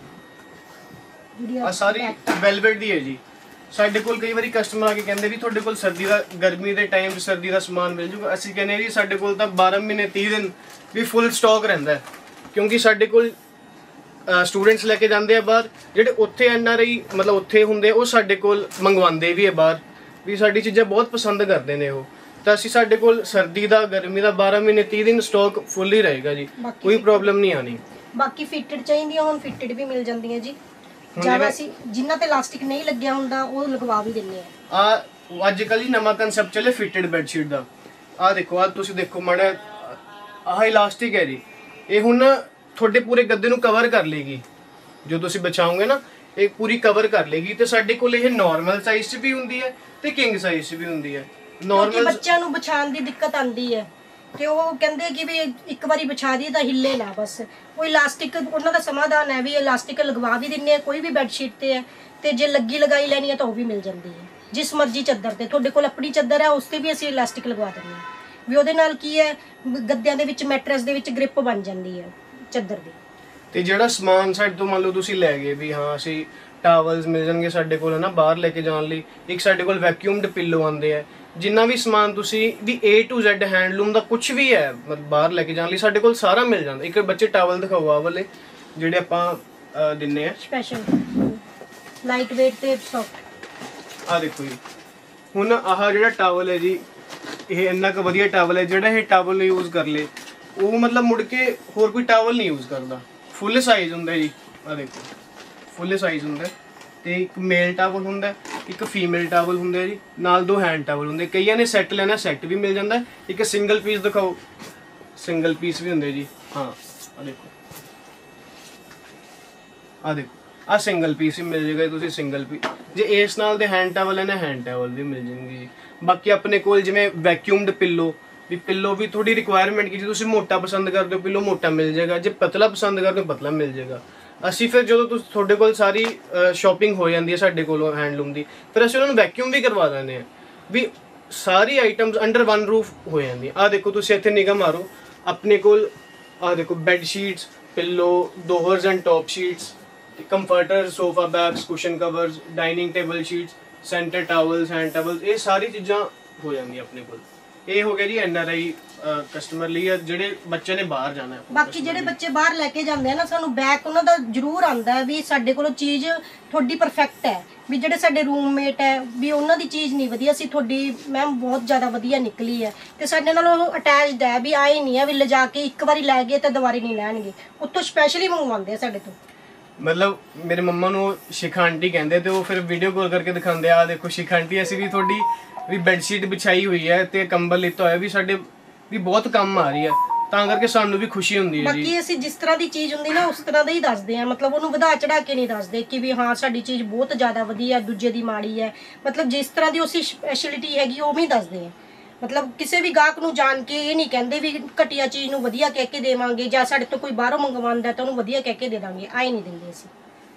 ਆ ਸਾਰੀ ਵੈਲਵਟ ਦੀ ਹੈ ਜੀ। ਸਾਡੇ ਕੋਲ ਕਈ ਵਾਰੀ ਕਸਟਮਰ ਆ ਕੇ ਕਹਿੰਦੇ ਵੀ ਤੁਹਾਡੇ ਕੋਲ ਸਰਦੀ ਦਾ ਗਰਮੀ ਦੇ ਟਾਈਮ 'ਚ ਸਰਦੀ ਦਾ ਸਮਾਨ ਮਿਲ ਜੂਗਾ। ਅਸੀਂ ਕਹਿੰਦੇ ਜੀ ਸਾਡੇ ਕੋਲ ਤਾਂ 12 ਮਹੀਨੇ 30 ਦਿਨ ਵੀ ਫੁੱਲ ਸਟਾਕ ਰਹਿੰਦਾ ਹੈ, ਕਿਉਂਕਿ ਸਾਡੇ ਕੋਲ ਸਟੂਡੈਂਟਸ ਲੈ ਕੇ ਜਾਂਦੇ ਆ ਬਾਹਰ, ਜਿਹੜੇ ਉੱਥੇ NRI ਮਤਲਬ ਉੱਥੇ ਹੁੰਦੇ ਉਹ ਸਾਡੇ ਕੋਲ ਮੰਗਵਾਉਂਦੇ ਵੀ ਹੈ ਬਾਹਰ, ਵੀ ਸਾਡੀ ਚੀਜ਼ਾਂ ਬਹੁਤ ਪਸੰਦ ਕਰਦੇ ਨੇ ਉਹ। ਤਾਂ ਅਸੀਂ ਸਾਡੇ ਕੋਲ ਸਰਦੀ ਦਾ ਗਰਮੀ ਦਾ 12 ਮਹੀਨੇ 30 ਦਿਨ ਸਟਾਕ ਫੁੱਲ ਹੀ ਰਹੇਗਾ ਜੀ, ਕੋਈ ਪ੍ਰੋਬਲਮ ਨਹੀਂ ਆਣੀ। ਬਾਕੀ ਫਿਟਡ ਚਾਹੀਦੀਆਂ ਹੁਣ ਫਿਟਡ ਵੀ ਮਿਲ ਜਾਂਦੀਆਂ ਜੀ। ਜਿਆਦਾ ਅਸੀਂ ਜਿਨ੍ਹਾਂ ਤੇ ਇਲਾਸਟਿਕ ਨਹੀਂ ਲੱਗਿਆ ਹੁੰਦਾ ਉਹ ਲਗਵਾ ਵੀ ਦਿੰਨੇ ਆ। ਅੱਜ ਕੱਲ ਹੀ ਨਵਾਂ ਕਨਸੈਪਟ ਚੱਲੇ ਫਿਟਡ ਬੈਡਸ਼ੀਟ ਦਾ। ਆ ਦੇਖੋ, ਆ ਤੁਸੀਂ ਦੇਖੋ ਮਾੜਾ, ਆਹ ਇਲਾਸਟਿਕ ਹੈ ਜੀ, ਇਹ ਹੁਣ ਤੁਹਾਡੇ ਪੂਰੇ ਗੱਦੇ ਨੂੰ ਕਵਰ ਕਰ ਲੇਗੀ। ਜੋ ਤੁਸੀਂ ਬਚਾਓਗੇ ਨਾ ਇਹ ਪੂਰੀ ਕਵਰ ਕਰ ਲੇਗੀ। ਤੇ ਸਾਡੇ ਕੋਲ ਇਹ ਨਾਰਮਲ ਸਾਈਜ਼ 'ਚ ਵੀ ਹੁੰਦੀ ਹੈ ਤੇ ਕਿੰਗ ਸਾਈਜ਼ 'ਚ ਵੀ ਹੁੰਦੀ ਹੈ। ਨਾਰਮਲ ਬੱਚਿਆਂ ਨੂੰ ਵਿਛਾਉਣ ਦੀ ਦਿੱਕਤ ਆਂਦੀ ਹੈ ਤੇ ਉਹ ਕਹਿੰਦੇ ਕਿ ਵੀ ਇੱਕ ਵਾਰੀ ਵਿਛਾ ਦਈਏ ਤਾਂ ਹਿੱਲੇ ਨਾ ਬਸ। ਉਹ ਇਲਾਸਟਿਕ ਉਹਨਾਂ ਦਾ ਸਮਾਧਾਨ ਹੈ ਵੀ ਇਲਾਸਟਿਕ ਲਗਵਾ ਵੀ ਦਿੰਨੇ ਆ ਕੋਈ ਵੀ ਬੈੱਡਸ਼ੀਟ ਤੇ ਹੈ, ਤੇ ਜੇ ਲੱਗੀ ਲਗਾਈ ਲੈਣੀ ਹੈ ਤਾਂ ਉਹ ਵੀ ਮਿਲ ਜਾਂਦੀ ਹੈ ਜਿਸ ਮਰਜ਼ੀ ਚੱਦਰ ਤੇ। ਤੁਹਾਡੇ ਕੋਲ ਆਪਣੀ ਚੱਦਰ ਹੈ ਉਸ ਤੇ ਵੀ ਅਸੀਂ ਇਲਾਸਟਿਕ ਲਗਵਾ ਦਿੰਦੇ ਹਾਂ ਵੀ ਉਹਦੇ ਨਾਲ ਕੀ ਹੈ ਗੱਦਿਆਂ ਦੇ ਵਿੱਚ ਮੈਟਰਸ ਦੇ ਵਿੱਚ ਗ੍ਰਿਪ ਬਣ ਜਾਂਦੀ ਹੈ ਚੱਦਰ ਦੀ। ਤੇ ਜਿਹੜਾ ਸਮਾਨ ਸਾਡੇ ਤੋਂ ਮੰਨ ਲਓ ਤੁਸੀਂ ਲੈ ਗਏ ਵੀ ਹਾਂ ਅਸੀਂ ਟਾਵਲਸ ਮਿਲ ਜਾਣਗੇ ਸਾਡੇ ਕੋਲ ਹੈ ਨਾ ਬਾਹਰ ਲੈ ਕੇ ਜਾਣ ਲਈ, ਇੱਕ ਸਾਡੇ ਕੋਲ ਵੈਕਿਊਮਡ ਪਿੱਲੋ ਆਉਂਦੇ ਆ, ਜਿੰਨਾ ਵੀ ਸਮਾਨ ਤੁਸੀਂ ਵੀ A to Z ਹੈਂਡਲੂਮ ਦਾ ਕੁਝ ਵੀ ਹੈ ਮਤਲਬ ਬਾਹਰ ਲੈ ਕੇ ਜਾਣ ਲਈ ਸਾਡੇ ਕੋਲ ਸਾਰਾ ਮਿਲ ਜਾਂਦਾ। ਇੱਕ ਬੱਚੇ ਟਾਵਲ ਦਿਖਾਓ ਆ ਵਾਲੇ ਜਿਹੜੇ ਆਪਾਂ ਦਿੰਨੇ ਆ ਸਪੈਸ਼ਲ ਲਾਈਟ weight ਤੇ ਸੌਫਟ। ਆ ਦੇਖੋ ਜੀ, ਹੁਣ ਆਹ ਜਿਹੜਾ ਟਾਵਲ ਹੈ ਜੀ ਇਹ ਇੰਨਾ ਕੁ ਵਧੀਆ ਟਾਵਲ ਹੈ, ਜਿਹੜਾ ਇਹ ਟਾਵਲ ਯੂਜ਼ ਕਰ ਲੇ ਉਹ ਮਤਲਬ ਮੁੜ ਕੇ ਹੋਰ ਕੋਈ ਟਾਵਲ ਨਹੀਂ ਯੂਜ਼ ਕਰਦਾ। ਫੁੱਲ ਸਾਈਜ਼ ਹੁੰਦਾ ਜੀ, ਆ ਦੇਖੋ ਫੁੱਲ ਸਾਈਜ਼ ਹੁੰਦਾ ਤੇ ਇੱਕ ਮੇਲ ਟਾਵਲ ਹੁੰਦਾ, ਇੱਕ ਫੀਮੇਲ ਟਾਵਲ ਹੁੰਦਾ ਜੀ, ਨਾਲ 2 ਹੈਂਡ ਟਾਵਲ ਹੁੰਦੇ। ਕਈਆਂ ਨੇ ਸੈੱਟ ਲੈਣਾ ਸੈੱਟ ਵੀ ਮਿਲ ਜਾਂਦਾ, ਇੱਕ ਸਿੰਗਲ ਪੀਸ ਦਿਖਾਓ, ਸਿੰਗਲ ਪੀਸ ਵੀ ਹੁੰਦੇ ਜੀ। ਹਾਂ ਆ ਦੇਖੋ, ਆ ਦੇਖੋ ਆ ਸਿੰਗਲ ਪੀਸ ਹੀ ਮਿਲ ਜਾਏਗਾ ਤੁਸੀਂ ਸਿੰਗਲ ਪੀਸ। ਜੇ ਇਸ ਨਾਲ ਦੇ ਹੈਂਡ ਟਾਵਲ ਹੈ ਨਾ ਹੈਂਡ ਟਾਵਲ ਵੀ ਮਿਲ ਜਾਣਗੇ ਜੀ। ਬਾਕੀ ਆਪਣੇ ਕੋਲ ਜਿਵੇਂ ਵੈਕਿਊਮਡ ਪਿੱਲੋ ਵੀ ਪਿੱਲੋ ਵੀ ਥੋੜੀ ਰਿਕੁਆਇਰਮੈਂਟ ਕੀ, ਜੇ ਤੁਸੀਂ ਮੋਟਾ ਪਸੰਦ ਕਰਦੇ ਹੋ ਪਿੱਲੋ ਮੋਟਾ ਮਿਲ ਜਾਏਗਾ, ਜੇ ਪਤਲਾ ਪਸੰਦ ਕਰਦੇ ਹੋ ਪਤਲਾ ਮਿਲ ਜਾਏਗਾ। ਅਸੀਂ ਫਿਰ ਜਦੋਂ ਤੁਸੀਂ ਤੁਹਾਡੇ ਕੋਲ ਸਾਰੀ ਸ਼ਾਪਿੰਗ ਹੋ ਜਾਂਦੀ ਹੈ ਸਾਡੇ ਕੋਲੋਂ ਹੈਂਡਲੂਮ ਦੀ, ਫਿਰ ਅਸੀਂ ਉਹਨਾਂ ਨੂੰ ਵੈਕਿਊਮ ਵੀ ਕਰਵਾ ਦਿੰਦੇ ਹਾਂ ਵੀ ਸਾਰੀ ਆਈਟਮਸ ਅੰਡਰ ਵਨ ਰੂਫ ਹੋ ਜਾਂਦੀ। ਆ ਦੇਖੋ ਤੁਸੀਂ ਇੱਥੇ ਨਿਗਾਹ ਮਾਰੋ, ਆਪਣੇ ਕੋਲ ਆ ਦੇਖੋ ਬੈੱਡ ਸ਼ੀਟਸ, ਪਿੱਲੋ, ਦੋਹਰਸ and top sheets, comforter, sofa bags, cushion covers, dining table sheets, centre towels, hand towels, ਇਹ ਸਾਰੀ ਚੀਜ਼ਾਂ ਹੋ ਜਾਂਦੀਆਂ ਆਪਣੇ ਕੋਲ। ਇਹ ਹੋ ਗਿਆ ਜੀ NRI ਕਸਟਮਰ ਲਈ, ਜਿਹੜੇ ਬੱਚੇ ਨੇ ਬਾਹਰ ਜਾਣਾ ਹੈ। ਬਾਕੀ ਜਿਹੜੇ ਬੱਚੇ ਬਾਹਰ ਲੈ ਕੇ ਜਾਂਦੇ ਆ ਨਾ, ਸਾਨੂੰ ਬੈਕ ਉਹਨਾਂ ਦਾ ਜ਼ਰੂਰ ਆਉਂਦਾ ਹੈ ਵੀ ਸਾਡੇ ਕੋਲੋਂ ਚੀਜ਼ ਤੁਹਾਡੀ ਪਰਫੈਕਟ ਹੈ, ਵੀ ਜਿਹੜੇ ਸਾਡੇ ਰੂਮਮੇਟ ਹੈ ਵੀ ਉਹਨਾਂ ਦੀ ਚੀਜ਼ ਨਹੀਂ ਵਧੀਆ ਸੀ, ਤੁਹਾਡੀ ਮੈਮ ਬਹੁਤ ਜ਼ਿਆਦਾ ਵਧੀਆ ਨਿਕਲੀ ਹੈ। ਤੇ ਸਾਡੇ ਨਾਲ ਉਹ ਅਟੈਚਡ ਹੈ ਵੀ ਆਏ ਨਹੀਂ ਹੈ ਵੀ ਲਿਜਾ ਕੇ ਇੱਕ ਵਾਰੀ ਲੈ ਗਏ ਤਾਂ ਦੁਬਾਰੇ ਨਹੀਂ ਲੈਣਗੇ, ਉੱਥੋਂ ਸਪੈਸ਼ਲੀ ਮੰਗਵਾਉਂਦੇ ਆ ਸਾਡੇ ਤੋਂ। ਮਤਲਬ ਮੇਰੇ ਮੰਮਾ ਨੂੰ ਸ਼ਿਖਾ ਆਂਟੀ ਕਹਿੰਦੇ ਤੇ ਉਹ ਫਿਰ ਵੀਡੀਓ ਕਾਲ ਕਰਕੇ ਦਿਖਾਉਂਦੇ ਆ ਦੇਖੋ ਸ਼ਿਖਾ ਆਂਟੀ ਅਸੀਂ ਵੀ ਤੁਹਾਡੀ ਵੀ ਬੈੱਡਸ਼ੀਟ ਵਿਛਾਈ ਹੋਈ ਹੈ ਤੇ ਕੰਬਲ ਲਿੱਤਾ ਹੋਇਆ ਵੀ ਸਾਡੇ ਵੀ ਬਹੁਤ ਕੰਮ ਆ ਰਹੀ ਹੈ, ਤਾਂ ਕਰਕੇ ਸਾਨੂੰ ਵੀ ਖੁਸ਼ੀ ਹੁੰਦੀ ਹੈ ਜੀ। ਬਾਕੀ ਅਸੀਂ ਜਿਸ ਤਰ੍ਹਾਂ ਦੀ ਚੀਜ਼ ਹੁੰਦੀ ਨਾ ਉਸ ਤਰ੍ਹਾਂ ਦਾ ਹੀ ਦੱਸਦੇ ਆ, ਮਤਲਬ ਉਹਨੂੰ ਵਧਾ ਚੜਾ ਕੇ ਨਹੀਂ ਦੱਸਦੇ ਕਿ ਵੀ ਹਾਂ ਸਾਡੀ ਚੀਜ਼ ਬਹੁਤ ਜ਼ਿਆਦਾ ਵਧੀਆ ਦੂਜੇ ਦੀ ਮਾੜੀ ਹੈ। ਮਤਲਬ ਜਿਸ ਤਰ੍ਹਾਂ ਦੀ ਉਸੇ ਸਪੈਸ਼ਲਿਟੀ ਹੈਗੀ ਉਵੇਂ ਹੀ ਦੱਸਦੇ ਆ। ਮਤਲਬ ਕਿਸੇ ਵੀ ਗਾਹਕ ਨੂੰ ਜਾਣ ਕੇ ਇਹ ਨਹੀਂ ਕਹਿੰਦੇ ਵੀ ਘਟੀਆ ਚੀਜ਼ ਨੂੰ ਵਧੀਆ ਕਹਿ ਕੇ ਦੇਵਾਂਗੇ ਜਾਂ ਸਾਡੇ ਤੋਂ ਕੋਈ ਬਾਹਰੋਂ ਮੰਗਵਾਉਂਦਾ ਤਾਂ ਉਹਨੂੰ ਵਧੀਆ ਕਹਿ ਕੇ ਦੇ ਦਾਂਗੇ, ਆਏ ਨਹੀਂ ਦਿੰਦੇ ਅਸੀਂ।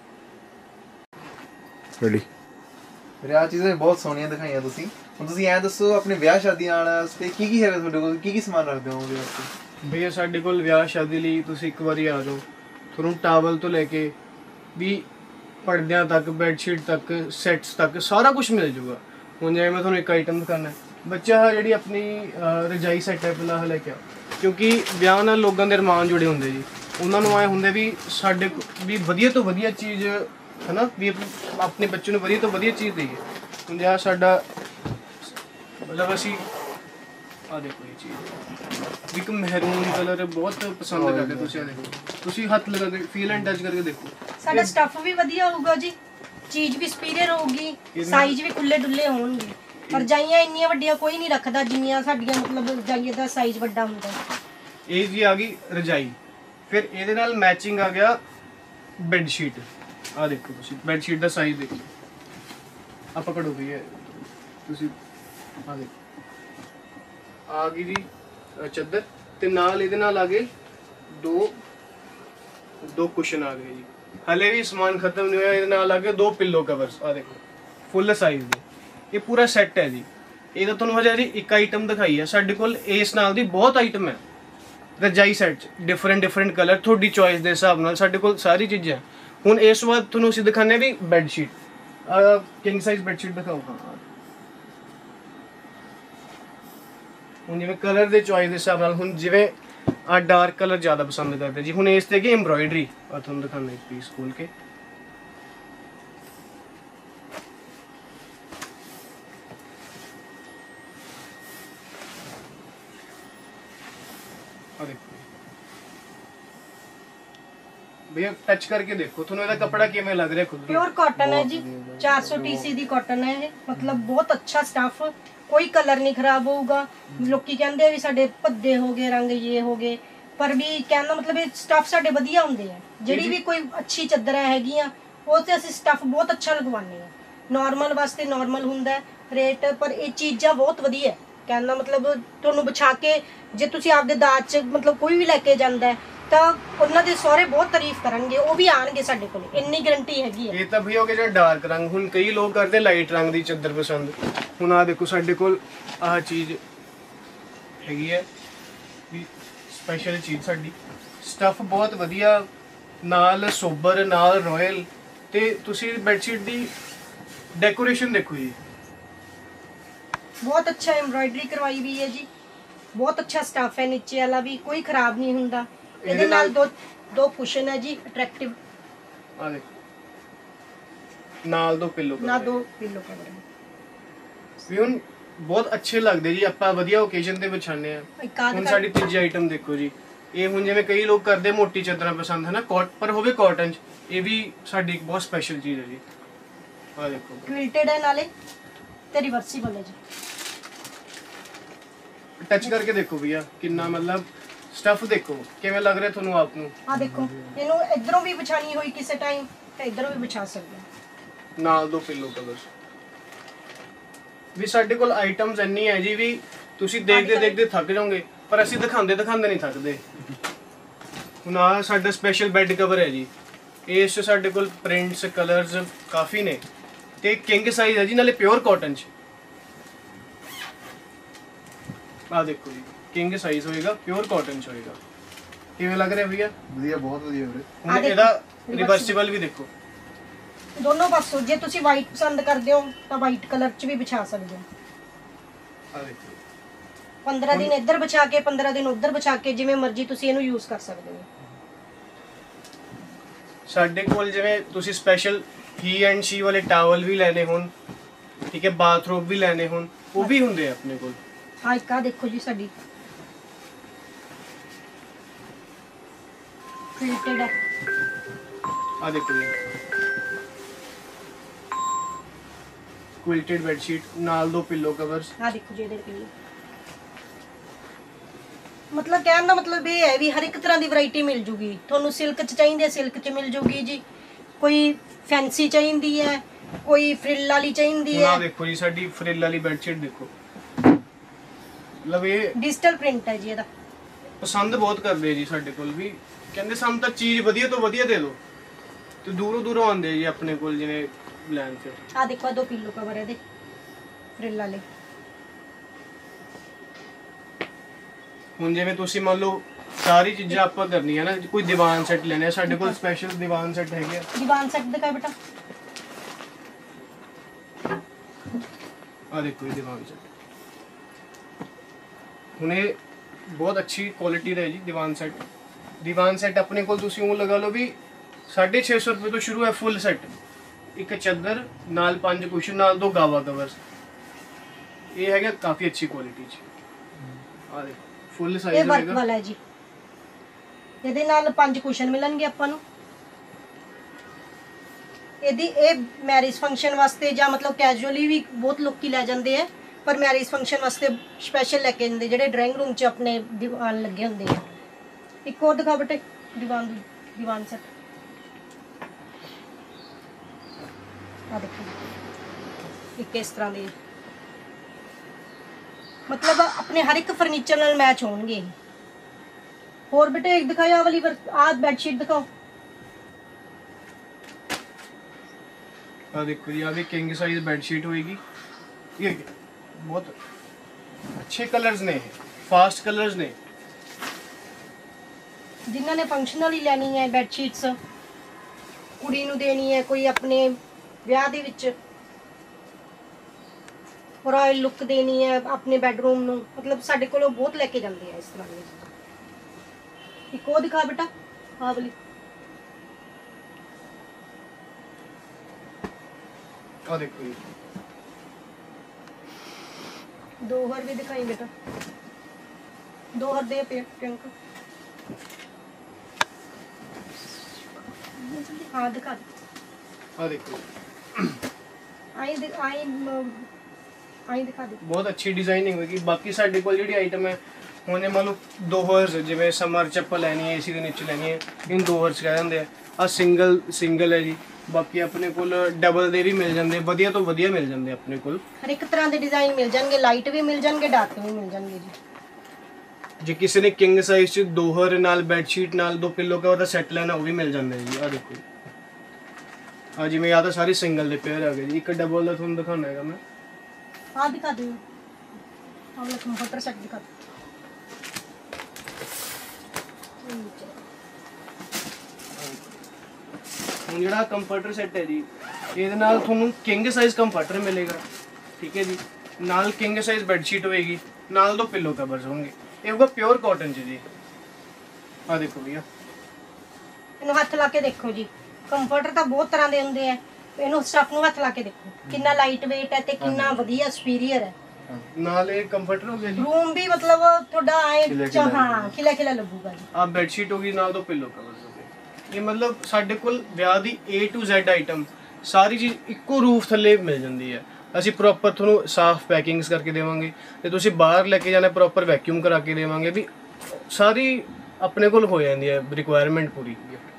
ਰੈਡੀ ਵੀਰੇ, ਆਹ ਚੀਜ਼ਾਂ ਬਹੁਤ ਸੋਹਣੀਆਂ ਦਿਖਾਈਆਂ ਤੁਸੀਂ। ਹੁਣ ਤੁਸੀਂ ਐਂ ਦੱਸੋ ਆਪਣੇ ਵਿਆਹ ਸ਼ਾਦੀਆਂ ਵਾਸਤੇ ਕੀ ਹੈਗਾ ਤੁਹਾਡੇ ਕੋਲ, ਕੀ ਸਮਾਨ ਰੱਖਦੇ ਹੋ ਉਹਦੇ ਵਾਸਤੇ? ਭਈਆ ਸਾਡੇ ਕੋਲ ਵਿਆਹ ਸ਼ਾਦੀ ਲਈ ਤੁਸੀਂ ਇੱਕ ਵਾਰੀ ਆ ਜਾਓ, ਤੁਹਾਨੂੰ ਟਾਵਲ ਤੋਂ ਲੈ ਕੇ ਵੀ ਪਰਦਿਆਂ ਤੱਕ, ਬੈੱਡਸ਼ੀਟ ਤੱਕ, ਸੈਟਸ ਤੱਕ ਸਾਰਾ ਕੁਝ ਮਿਲ ਜਾਊਗਾ। ਹੁਣ ਜਿਵੇਂ ਮੈਂ ਤੁਹਾਨੂੰ ਇੱਕ ਆਈਟਮ ਦਿਖਾਣਾ, ਬੱਚਾ ਜਿਹੜੀ ਆਪਣੀ ਰਜਾਈ ਸੈੱਟ ਹੈ ਪਹਿਲਾਂ ਲੈ ਕੇ ਆਓ, ਕਿਉਂਕਿ ਵਿਆਹ ਨਾਲ ਲੋਕਾਂ ਦੇ ਅਰਮਾਨ ਜੁੜੇ ਹੁੰਦੇ ਜੀ। ਉਹਨਾਂ ਨੂੰ ਆਏ ਹੁੰਦੇ ਵੀ ਸਾਡੇ ਵੀ ਵਧੀਆ ਤੋਂ ਵਧੀਆ ਚੀਜ਼ ਹੈ ਨਾ, ਵੀ ਆਪਣੇ ਬੱਚੇ ਨੂੰ ਵਧੀਆ ਤੋਂ ਵਧੀਆ ਚੀਜ਼ ਦੇਈਏ। ਹੁਣ ਜਿਹਾ ਸਾਡਾ ਮਤਲਬ ਅਸੀਂ ਆ ਦੇਖੋ ਇਹ ਚੀਜ਼ ਇੱਕ ਮਹਿਰੂਨ ਕਲਰ ਬਹੁਤ ਪਸੰਦ ਕਰਦੇ ਤੁਸੀਂ, ਆ ਦੇਖੋ ਤੁਸੀਂ ਹੱਥ ਲਗਾ ਕੇ ਫੀਲ ਐਂਡ ਟੱਚ ਕਰਕੇ ਦੇਖੋ। ਸਾਡਾ ਸਟੱਫ ਵੀ ਵਧੀਆ ਹੋਊਗਾ ਜੀ, ਚੀਜ਼ ਵੀ ਸੁਪੀਰੀਅਰ ਹੋਊਗੀ, ਸਾਈਜ਼ ਵੀ ਖੁੱਲੇ ਡੁੱਲੇ ਹੋਣਗੇ। ਰਜਾਈਆਂ ਇੰਨੀਆਂ ਵੱਡੀਆਂ ਕੋਈ ਨਹੀਂ ਰੱਖਦਾ ਜਿੰਨੀਆਂ ਸਾਡੀਆਂ, ਮਤਲਬ ਰਜਾਈ ਦਾ ਸਾਈਜ਼ ਵੱਡਾ ਹੁੰਦਾ। ਇਹ ਜੀ ਆ ਗਈ ਰਜਾਈ, ਫਿਰ ਇਹਦੇ ਨਾਲ ਮੈਚਿੰਗ ਆ ਗਿਆ ਬੈੱਡ ਸ਼ੀਟ। ਆ ਦੇਖੋ ਤੁਸੀਂ ਬੈੱਡ ਸ਼ੀਟ ਦਾ ਸਾਈਜ਼ ਦੇਖੋ, ਆ ਪਕੜੋ ਵੀ ਹੈ ਤੁਸੀਂ, ਆ ਦੇਖੋ ਆ ਗਈ ਜੀ ਚੱਦਰ, ਤੇ ਨਾਲ ਇਹਦੇ ਨਾਲ ਆ ਗਏ ਦੋ ਕੁਸ਼ਨ ਆ ਗਏ ਜੀ। ਹਲੇ ਵੀ ਸਮਾਨ ਖਤਮ ਨਹੀਂ ਹੋਇਆ, ਇਹਦੇ ਨਾਲ ਆ ਗਏ 2 ਪਿੱਲੋ ਕਵਰਸ, ਆ ਦੇਖੋ ਫੁੱਲ ਸਾਈਜ਼ ਦੇ। ਇਹ ਪੂਰਾ ਸੈੱਟ ਹੈ ਜੀ। ਇਹਦਾ ਤੁਹਾਨੂੰ ਹਜੇ ਇੱਕ ਆਈਟਮ ਦਿਖਾਈ ਹੈ, ਸਾਡੇ ਕੋਲ ਇਸ ਨਾਲ ਦੀ ਬਹੁਤ ਆਈਟਮ ਹੈ ਰਜਾਈ ਸੈੱਟ ਚ, ਡਿਫਰੈਂਟ ਕਲਰ, ਤੁਹਾਡੀ ਚੋਇਸ ਦੇ ਹਿਸਾਬ ਨਾਲ ਸਾਡੇ ਕੋਲ ਸਾਰੀ ਚੀਜ਼ਾਂ। ਹੁਣ ਇਸ ਤੋਂ ਬਾਅਦ ਤੁਹਾਨੂੰ ਅਸੀਂ ਦਿਖਾਣੇ ਵੀ bed sheet, king size bed sheet ਦਿਖਾਓ। ਹਾਂ, ਹੁਣ ਜਿਵੇਂ ਕਲਰ ਦੇ ਚੋਇਸ ਦੇ ਹਿਸਾਬ ਨਾਲ, ਹੁਣ ਜਿਵੇਂ ਆ ਡਾਰਕ ਕਲਰ ਜ਼ਿਆਦਾ ਪਸੰਦ ਕਰਦੇ ਜੀ, ਹੁਣ ਇਸ ਤੇ ਕੀ ਐਮਬ੍ਰੋਇਡਰੀ, ਆ ਤੁਹਾਨੂੰ ਦਿਖਾਉਂਦਾ ਇੱਕ ਪੀਸ ਖੋਲ ਕੇ। ਆ ਦੇਖੋ भैया, टच करके देखो ਤੁਹਾਨੂੰ ਇਹਦਾ कपड़ा ਕਿਵੇਂ ਲੱਗ ਰਿਹਾ खुद। प्योर कॉटन है जी, 400 TC ਦੀ ਕਾਟਨ ਹੈ ਇਹ, ਮਤਲਬ ਬਹੁਤ ਅੱਛਾ ਸਟਫ, ਕੋਈ ਕਲਰ ਨਹੀਂ ਖਰਾਬ ਹੋਊਗਾ। ਲੋਕੀ ਕਹਿੰਦੇ ਆ ਵੀ ਸਾਡੇ ਭੱਦੇ ਹੋ ਗਏ ਰੰਗ, ਇਹ ਹੋ ਗਏ, ਪਰ ਵੀ ਕਹਿਣ ਦਾ ਮਤਲਬ ਇਹ ਸਟਫ ਸਾਡੇ ਵਧੀਆ ਹੁੰਦੇ ਆ। ਜਿਹੜੀ ਵੀ ਕੋਈ ਅੱਛੀ ਚੱਦਰਾਂ ਹੈਗੀਆਂ ਉਹ ਤੇ ਅਸੀਂ ਸਟਫ ਬਹੁਤ ਅੱਛਾ ਲਗਵਾਉਂਦੇ ਆ। ਨਾਰਮਲ ਵਾਸਤੇ ਨਾਰਮਲ ਹੁੰਦਾ ਰੇਟ, ਪਰ ਇਹ ਚੀਜ਼ਾਂ ਬਹੁਤ ਵਧੀਆ। ਕਹਿਣ ਦਾ ਮਤਲਬ ਤੁਹਾਨੂੰ ਵਿਛਾ ਕੇ ਜੇ ਤੁਸੀਂ ਆਪਦੇ ਦਾਜ 'ਚ ਮਤਲਬ ਕੋਈ ਵੀ ਲੈ ਕੇ ਜਾਂਦਾ ਤਾਂ ਉਹਨਾਂ ਦੇ ਸਹੁਰੇ ਬਹੁਤ ਤਾਰੀਫ ਕਰਨਗੇ, ਉਹ ਵੀ ਆਣਗੇ ਸਾਡੇ ਕੋਲ, ਇੰਨੀ ਗਾਰੰਟੀ ਹੈਗੀ ਹੈ। ਇਹ ਤਾਂ ਭਈ ਹੋ ਗਿਆ ਜਿਹੜਾ ਡਾਰਕ ਰੰਗ। ਹੁਣ ਕਈ ਲੋਕ ਕਰਦੇ ਲਾਈਟ ਰੰਗ ਦੀ ਚੱਦਰ ਪਸੰਦ। ਹੁਣ ਆ ਦੇਖੋ ਸਾਡੇ ਕੋਲ ਆਹ ਚੀਜ਼ ਹੈਗੀ ਹੈ ਵੀ ਸਪੈਸ਼ਲ ਚੀਜ਼ ਸਾਡੀ, ਸਟਫ ਬਹੁਤ ਵਧੀਆ, ਨਾਲ ਸੋਬਰ, ਨਾਲ ਰਾਇਲ। ਤੇ ਤੁਸੀਂ ਬੈੱਡਸ਼ੀਟ ਦੀ ਡੈਕੋਰੇਸ਼ਨ ਦੇਖੋ ਜੀ, ਬਹੁਤ ਅੱਛਾ ਐਮਬ੍ਰਾਇਡਰੀ ਕਰਵਾਈ ਵੀ ਹੈ ਜੀ, ਬਹੁਤ ਅੱਛਾ ਸਟਫ ਹੈ, ਨੀਚੇ ਵਾਲਾ ਵੀ ਕੋਈ ਖਰਾਬ ਨਹੀਂ ਹੁੰਦਾ। ਇਹਦੇ ਨਾਲ ਦੋ ਕੁਸ਼ਨ ਹੈ ਜੀ ਅਟਰੈਕਟਿਵ, ਆ ਦੇਖੋ ਨਾਲ 2 ਪਿੱਲੋ ਨਾ 2 ਪਿੱਲੋ ਕਵਰ ਵੀ। ਹੁਣ ਬਹੁਤ ਅੱਛੇ ਲੱਗਦੇ ਜੀ, ਆਪਾਂ ਵਧੀਆ ਓਕੇਜ਼ਨ ਤੇ ਵਿਛਾਣੇ ਆ। ਹੁਣ ਸਾਡੀ ਤੀਜੀ ਆਈਟਮ ਦੇਖੋ ਜੀ, ਇਹ ਹੁਣ ਜਿਵੇਂ ਕਈ ਲੋਕ ਕਰਦੇ ਮੋਟੀ ਚਾਦਰਾਂ ਪਸੰਦ ਹੈ ਨਾ, ਪਰ ਹੋਵੇ ਕਾਟਨ ਚ, ਇਹ ਵੀ ਸਾਡੀ ਇੱਕ ਬਹੁਤ ਸਪੈਸ਼ਲ ਚੀਜ਼ ਹੈ ਜੀ। ਆ ਦੇਖੋ ਕੁਇਲਟਡ ਹੈ ਨਾਲੇ ਤੇ ਰਿਵਰਸੀਬਲ ਹੈ ਜੀ। ਟੱਚ ਕਰਕੇ ਦੇਖੋ ਭਈਆ, ਕਿੰਨਾ ਮਤਲਬ ਸਟਫ ਦੇਖੋ ਕਿਵੇਂ ਲੱਗ ਰਿਹਾ ਤੁਹਾਨੂੰ ਆਪ ਨੂੰ। ਆ ਦੇਖੋ, ਇਹਨੂੰ ਇਧਰੋਂ ਵੀ ਵਿਛਾਣੀ ਹੋਈ ਕਿਸੇ ਟਾਈਮ ਤਾਂ ਇਧਰੋਂ ਵੀ ਵਿਛਾ ਸਕਦੇ ਹੋ, ਨਾਲ 2 ਪਿੱਲੋ ਕਵਰਸ ਵੀ। ਸਾਡੇ ਕੋਲ ਆਈਟਮਸ ਇੰਨੀ ਹੈ ਜੀ ਵੀ ਤੁਸੀਂ ਦੇਖਦੇ ਥੱਕ ਜਾਓਗੇ, ਪਰ ਅਸੀਂ ਦਿਖਾਉਂਦੇ ਨਹੀਂ ਥੱਕਦੇ। ਹੁਣ ਆ ਸਾਡਾ ਸਪੈਸ਼ਲ ਬੈੱਡ ਕਵਰ ਹੈ ਜੀ, ਇਸ 'ਚ ਸਾਡੇ ਕੋਲ ਪ੍ਰਿੰਟਸ, ਕਲਰਸ ਕਾਫੀ ਨੇ, ਤੇ ਕਿੰਗ ਸਾਈਜ਼ ਹੈ ਜੀ, ਨਾਲੇ ਪਿਓਰ ਕਾਟਨ 'ਚ। ਆ ਦੇਖੋ ਜੀ, ਕਿੰਗ ਸਾਈਜ਼ ਹੋਏਗਾ, ਪਿਓਰ ਕਾਟਨ 'ਚ ਹੋਏਗਾ। ਕਿਵੇਂ ਲੱਗ ਰਿਹਾ ਭਈਆ? ਵਧੀਆ, ਬਹੁਤ ਵਧੀਆ ਵੀਰੇ। ਹੁਣ ਇਹਦਾ ਰਿਵਰਸੀਬਲ ਵੀ ਦੇਖੋ ਦੋਨੋਂ ਪਾਸੋਂ। ਜੇ ਤੁਸੀਂ ਵਾਈਟ ਪਸੰਦ ਕਰਦੇ ਹੋ ਤਾਂ ਵਾਈਟ ਕਲਰ 'ਚ ਵੀ ਵਿਛਾ ਸਕਦੇ ਹੋ। ਆ ਦੇਖੋ 15 ਦਿਨ ਇੱਧਰ ਵਿਛਾ ਕੇ 15 ਦਿਨ ਉੱਧਰ ਵਿਛਾ ਕੇ, ਜਿਵੇਂ ਮਰਜ਼ੀ ਤੁਸੀਂ ਇਹਨੂੰ ਯੂਜ਼ ਕਰ ਸਕਦੇ ਹੋ। ਸਾਡੇ ਕੋਲ ਜਿਵੇਂ ਤੁਸੀਂ ਸਪੈਸ਼ਲ ਹੀ ਐਂਡ ਸ਼ੀ ਵਾਲੇ ਟਾਵਲ ਵੀ ਲੈਣੇ ਹੋਣ, ਠੀਕ ਹੈ, ਬਾਥਰੋਬ ਵੀ ਲੈਣੇ ਹੋਣ, ਉਹ ਵੀ ਹੁੰਦੇ ਆ ਆਪਣੇ ਕੋਲ। ਹਾਂ, ਇੱਕ ਆ ਦੇਖੋ ਜੀ ਸਾਡੀ ਪ੍ਰਿੰਟਡ ਹੈ। ਆ ਦੇਖੋ ਜੀ, ਕੁਇਲਟਡ ਬੈੱਡ ਸ਼ੀਟ, ਨਾਲ 2 ਪਿੱਲੋ ਕਵਰਸ। ਆ ਦੇਖੋ ਜੀ ਇਹਦੇ ਪਿੱਲੋ। ਮਤਲਬ ਕਹਿਣ ਦਾ ਮਤਲਬ ਇਹ ਹੈ ਵੀ ਹਰ ਇੱਕ ਤਰ੍ਹਾਂ ਦੀ ਵੈਰਾਈਟੀ ਮਿਲ ਜੂਗੀ ਤੁਹਾਨੂੰ। ਸਿਲਕ 'ਚ ਚਾਹੀਦੀ ਹੈ ਸਿਲਕ 'ਚ ਮਿਲ ਜੂਗੀ ਜੀ, ਕੋਈ ਫੈਂਸੀ ਚਾਹੀਦੀ ਹੈ, ਕੋਈ ਫ੍ਰਿਲ ਵਾਲੀ ਚਾਹੀਦੀ ਹੈ। ਆ ਦੇਖੋ ਜੀ ਸਾਡੀ ਫ੍ਰਿਲ ਵਾਲੀ ਬੈੱਡ ਸ਼ੀਟ ਦੇਖੋ, ਮਤਲਬ ਇਹ ਡਿਜੀਟਲ ਪ੍ਰਿੰਟ ਹੈ ਜੀ ਇਹਦਾ। ਪਸੰਦ ਬਹੁਤ ਕਰਦੇ ਜੀ ਸਾਡੇ ਕੋਲ ਵੀ, ਕਹਿੰਦੇ ਸਾਨੂੰ ਤਾਂ ਚੀਜ਼ ਵਧੀਆ ਤੋਂ ਵਧੀਆ ਦੇ ਦਿਓ, ਤੇ ਦੂਰੋਂ ਆਉਂਦੇ ਜੀ ਆਪਣੇ ਕੋਲ ਜਿਵੇਂ ਲੈਣ ਚ। ਆ ਦੇਖੋ 2 ਪਿੱਲੋ ਕਵਰ ਇਹਦੇ ਫ੍ਰਿਲ ਵਾਲੇ। ਹੁਣ ਜਿਵੇਂ ਤੁਸੀਂ ਮੰਨ ਲਓ ਸਾਰੀ ਚੀਜ਼ਾਂ ਆਪਾਂ ਕਰਨੀਆਂ ਨਾ, ਕੋਈ ਦੀਵਾਨ ਸੈੱਟ ਲੈਣੇ, ਸਾਡੇ ਕੋਲ ਸਪੈਸ਼ਲ ਦੀਵਾਨ ਸੈੱਟ ਹੈਗੇ ਆ। ਦੀਵਾਨ ਸੈੱਟ ਦਿਖਾ ਬੇਟਾ। ਆ ਦੇਖੋ ਇਹ ਦੀਵਾਨ ਸੈੱਟ, ਹੁਣ ਇਹ ਬਹੁਤ ਅੱਛੀ ਕੁਆਲਿਟੀ ਦਾ ਹੈ ਜੀ ਦੀਵਾਨ ਸੈੱਟ। ਦੀਵਾਨ ਸੈੱਟ ਆਪਣੇ ਕੋਲ ਤੁਸੀਂ ਉਹ ਲਗਾ ਲਓ ਵੀ 650 ਰੁਪਏ ਤੋਂ ਸ਼ੁਰੂ ਹੈ ਫੁੱਲ ਸੈੱਟ। ਇੱਕ ਚੱਦਰ ਨਾਲ 5 ਕੁਸ਼ਨ ਨਾਲ 2 ਗਾਵਾ ਕਵਰਸ, ਇਹ ਹੈਗਾ ਕਾਫੀ ਅੱਛੀ ਕੁਆਲਿਟੀ ਚ। ਆ ਦੇਖੋ ਫੁੱਲ ਸਾਈਜ਼ ਇਹ ਵਰਕ ਹੋਏਗਾ ਵਾਲਾ ਹੈ ਜੀ, ਇਹਦੇ ਨਾਲ 5 ਕੁਸ਼ਨ ਮਿਲਣਗੇ ਆਪਾਂ ਨੂੰ। ਇਹ ਮੈਰਿਜ ਫੰਕਸ਼ਨ ਵਾਸਤੇ ਜਾਂ ਮਤਲਬ ਕੈਜੂਅਲੀ ਵੀ ਬਹੁਤ ਲੋਕੀ ਲੈ ਜਾਂਦੇ ਆ, ਪਰ ਮੈਰਿਜ ਫੰਕਸ਼ਨ ਵਾਸਤੇ ਸਪੈਸ਼ਲ ਲੈ ਕੇ ਜਾਂਦੇ, ਜਿਹੜੇ ਡਰਾਇੰਗ ਰੂਮ 'ਚ ਆਪਣੇ ਦੀਵਾਨ ਲੱਗੇ ਹੁੰਦੇ ਆ। ਇੱਕ ਹੋਰ ਦਿਖਾ ਬੇਟੇ ਦੀਵਾਨ ਸੈੱਟ। ਆ ਦੇਖੋ ਇੱਕ ਇਸ ਤਰ੍ਹਾਂ ਦੀ मतलब अपने हर एक फर्नीचर नाल मैच होणगे। होर बेटे एक दिखाओ आ वाली आ बेडशीट दिखाओ। आ देखो जी, आ भी किंग साइज बेडशीट होएगी। ये बहुत अच्छे कलर्स ने, फास्ट कलर्स ने। जिन्हों ने फंक्शनल ही लैनी है बेडशीट्स, कुड़ी नूं देनी है, कोई अपने विआह दे विच रॉयल लुक देनी है अपने बेडरूम नूं, मतलब साडे कोलों बहुत लेके जाते हैं इस तरह की। एक और दिखा बेटा आ वाली। आ देखो जी, दो हर भी दिखाई बेटा, दो हर दे पिंक। हाँ दिखा दे। आ देखो आई दिखा दे। बहुत अच्छी डिजाइनिंग होगी। बाकी साडे कोल जेहड़ी आइटम है ਉਹਨੇ ਮੰਨ ਲਓ ਦੋ ਹਰਸ, ਜਿਵੇਂ ਸਮਰ ਚੱਪਲ ਲੈਣੀ ਹੈ ਏਸੀ ਦੇ ਨੀਚੇ ਲੈਣੀ ਹੈ, ਇਹਨੂੰ ਦੋ ਹਰਸ ਕਹਿ ਦਿੰਦੇ ਆ। ਆ ਸਿੰਗਲ ਹੈ ਜੀ। ਬਾਕੀ ਆਪਣੇ ਕੋਲ ਡਬਲ ਦੇ ਵੀ ਮਿਲ ਜਾਂਦੇ, ਵਧੀਆ ਤੋਂ ਵਧੀਆ ਮਿਲ ਜਾਂਦੇ ਆਪਣੇ ਕੋਲ। ਹਰ ਇੱਕ ਤਰ੍ਹਾਂ ਦੇ ਡਿਜ਼ਾਈਨ ਮਿਲ ਜਾਣਗੇ, ਲਾਈਟ ਵੀ ਮਿਲ ਜਾਣਗੇ, ਡਾਰਕ ਵੀ ਮਿਲ ਜਾਣਗੇ ਜੀ। ਜੇ ਕਿਸੇ ਨੇ ਕਿੰਗ ਸਾਈਜ਼ ਚ ਦੋ ਹਰ ਨਾਲ ਬੈਡਸ਼ੀਟ ਨਾਲ ਦੋ ਪਿੱਲੋ ਕਵਰ ਦਾ ਸੈੱਟ ਲੈਣਾ, ਉਹ ਵੀ ਮਿਲ ਜਾਂਦਾ ਹੈ ਜੀ। ਆ ਦੇਖੋ ਆ ਜਿਵੇਂ ਆ ਤਾਂ ਸਾਰੇ ਸਿੰਗਲ ਦੇ ਪੇਅਰ ਆ ਗਏ ਜੀ। ਇੱਕ ਡਬਲ ਦਾ ਤੁਹਾਨੂੰ ਦਿਖਾਣਾ ਹੈਗਾ ਮੈਂ। ਆ ਦਿਖਾ ਦਿਓ, ਆਹ ਵਾਲਾ ਕੰਫਰਟਰ ਸੈੱਟ ਦਿਖਾ ਦਿਓ। ਹੁਣ ਜਿਹੜਾ ਕੰਫਰਟਰ ਸੈੱਟ ਹੈ ਜੀ, ਇਹਦੇ ਨਾਲ ਤੁਹਾਨੂੰ ਕਿੰਗ ਸਾਈਜ਼ ਕੰਫਰਟਰ ਮਿਲੇਗਾ, ਠੀਕ ਹੈ ਜੀ। ਨਾਲ ਕਿੰਗ ਸਾਈਜ਼ ਬੈਡਸ਼ੀਟ ਹੋਏਗੀ, ਨਾਲ ਦੋ ਪਿੱਲੋ ਕਵਰਸ ਹੋਣਗੇ। ਇਹ ਹੋਗਾ ਪਿਓਰ ਕਾਟਨ ਚ ਜੀ। ਆ ਦੇਖੋ ਭਈਆ, ਇਹਨੂੰ ਹੱਥ ਲਾ ਕੇ ਦੇਖੋ ਜੀ। ਕੰਫਰਟਰ ਤਾਂ ਬਹੁਤ ਤਰ੍ਹਾਂ ਦੇ ਹੁੰਦੇ ਆ, ਇਹਨੂੰ ਸਟੱਫ ਨੂੰ ਹੱਥ ਲਾ ਕੇ ਦੇਖੋ ਕਿੰਨਾ ਲਾਈਟ weight ਹੈ ਤੇ ਕਿੰਨਾ ਵਧੀਆ ਸੁਪੀਰੀਅਰ ਹੈ। ਨਾਲ ਇਹ ਕੰਫਰਟਰ ਹੋ ਗਿਆ ਜੀ। ਰੂਮ ਵੀ ਮਤਲਬ ਤੁਹਾਡਾ ਆਏ ਹਾਂ ਖਿਲਾ ਖਿਲਾ ਲੱਗੂਗਾ ਜੀ। ਆ ਬੈਡਸ਼ੀਟ ਹੋਗੀ, ਨਾਲ ਦੋ ਪਿੱਲੋ ਕਵਰਸ ਹੋ ਗਏ। ਇਹ ਮਤਲਬ ਸਾਡੇ ਕੋਲ ਵਿਆਹ ਦੀ A to Z ਆਈਟਮ ਸਾਰੀ ਚੀਜ਼ ਇੱਕੋ ਰੂਫ ਥੱਲੇ ਮਿਲ ਜਾਂਦੀ ਹੈ। ਅਸੀਂ ਪ੍ਰੋਪਰ ਤੁਹਾਨੂੰ ਸਾਫ਼ ਪੈਕਿੰਗਸ ਕਰਕੇ ਦੇਵਾਂਗੇ, ਤੇ ਤੁਸੀਂ ਬਾਹਰ ਲੈ ਕੇ ਜਾਣਾ ਪ੍ਰੋਪਰ ਵੈਕਿਊਮ ਕਰਾ ਕੇ ਦੇਵਾਂਗੇ, ਵੀ ਸਾਰੀ ਆਪਣੇ ਕੋਲ ਹੋ ਜਾਂਦੀ ਹੈ ਰਿਕੁਆਇਰਮੈਂਟ ਪੂਰੀ।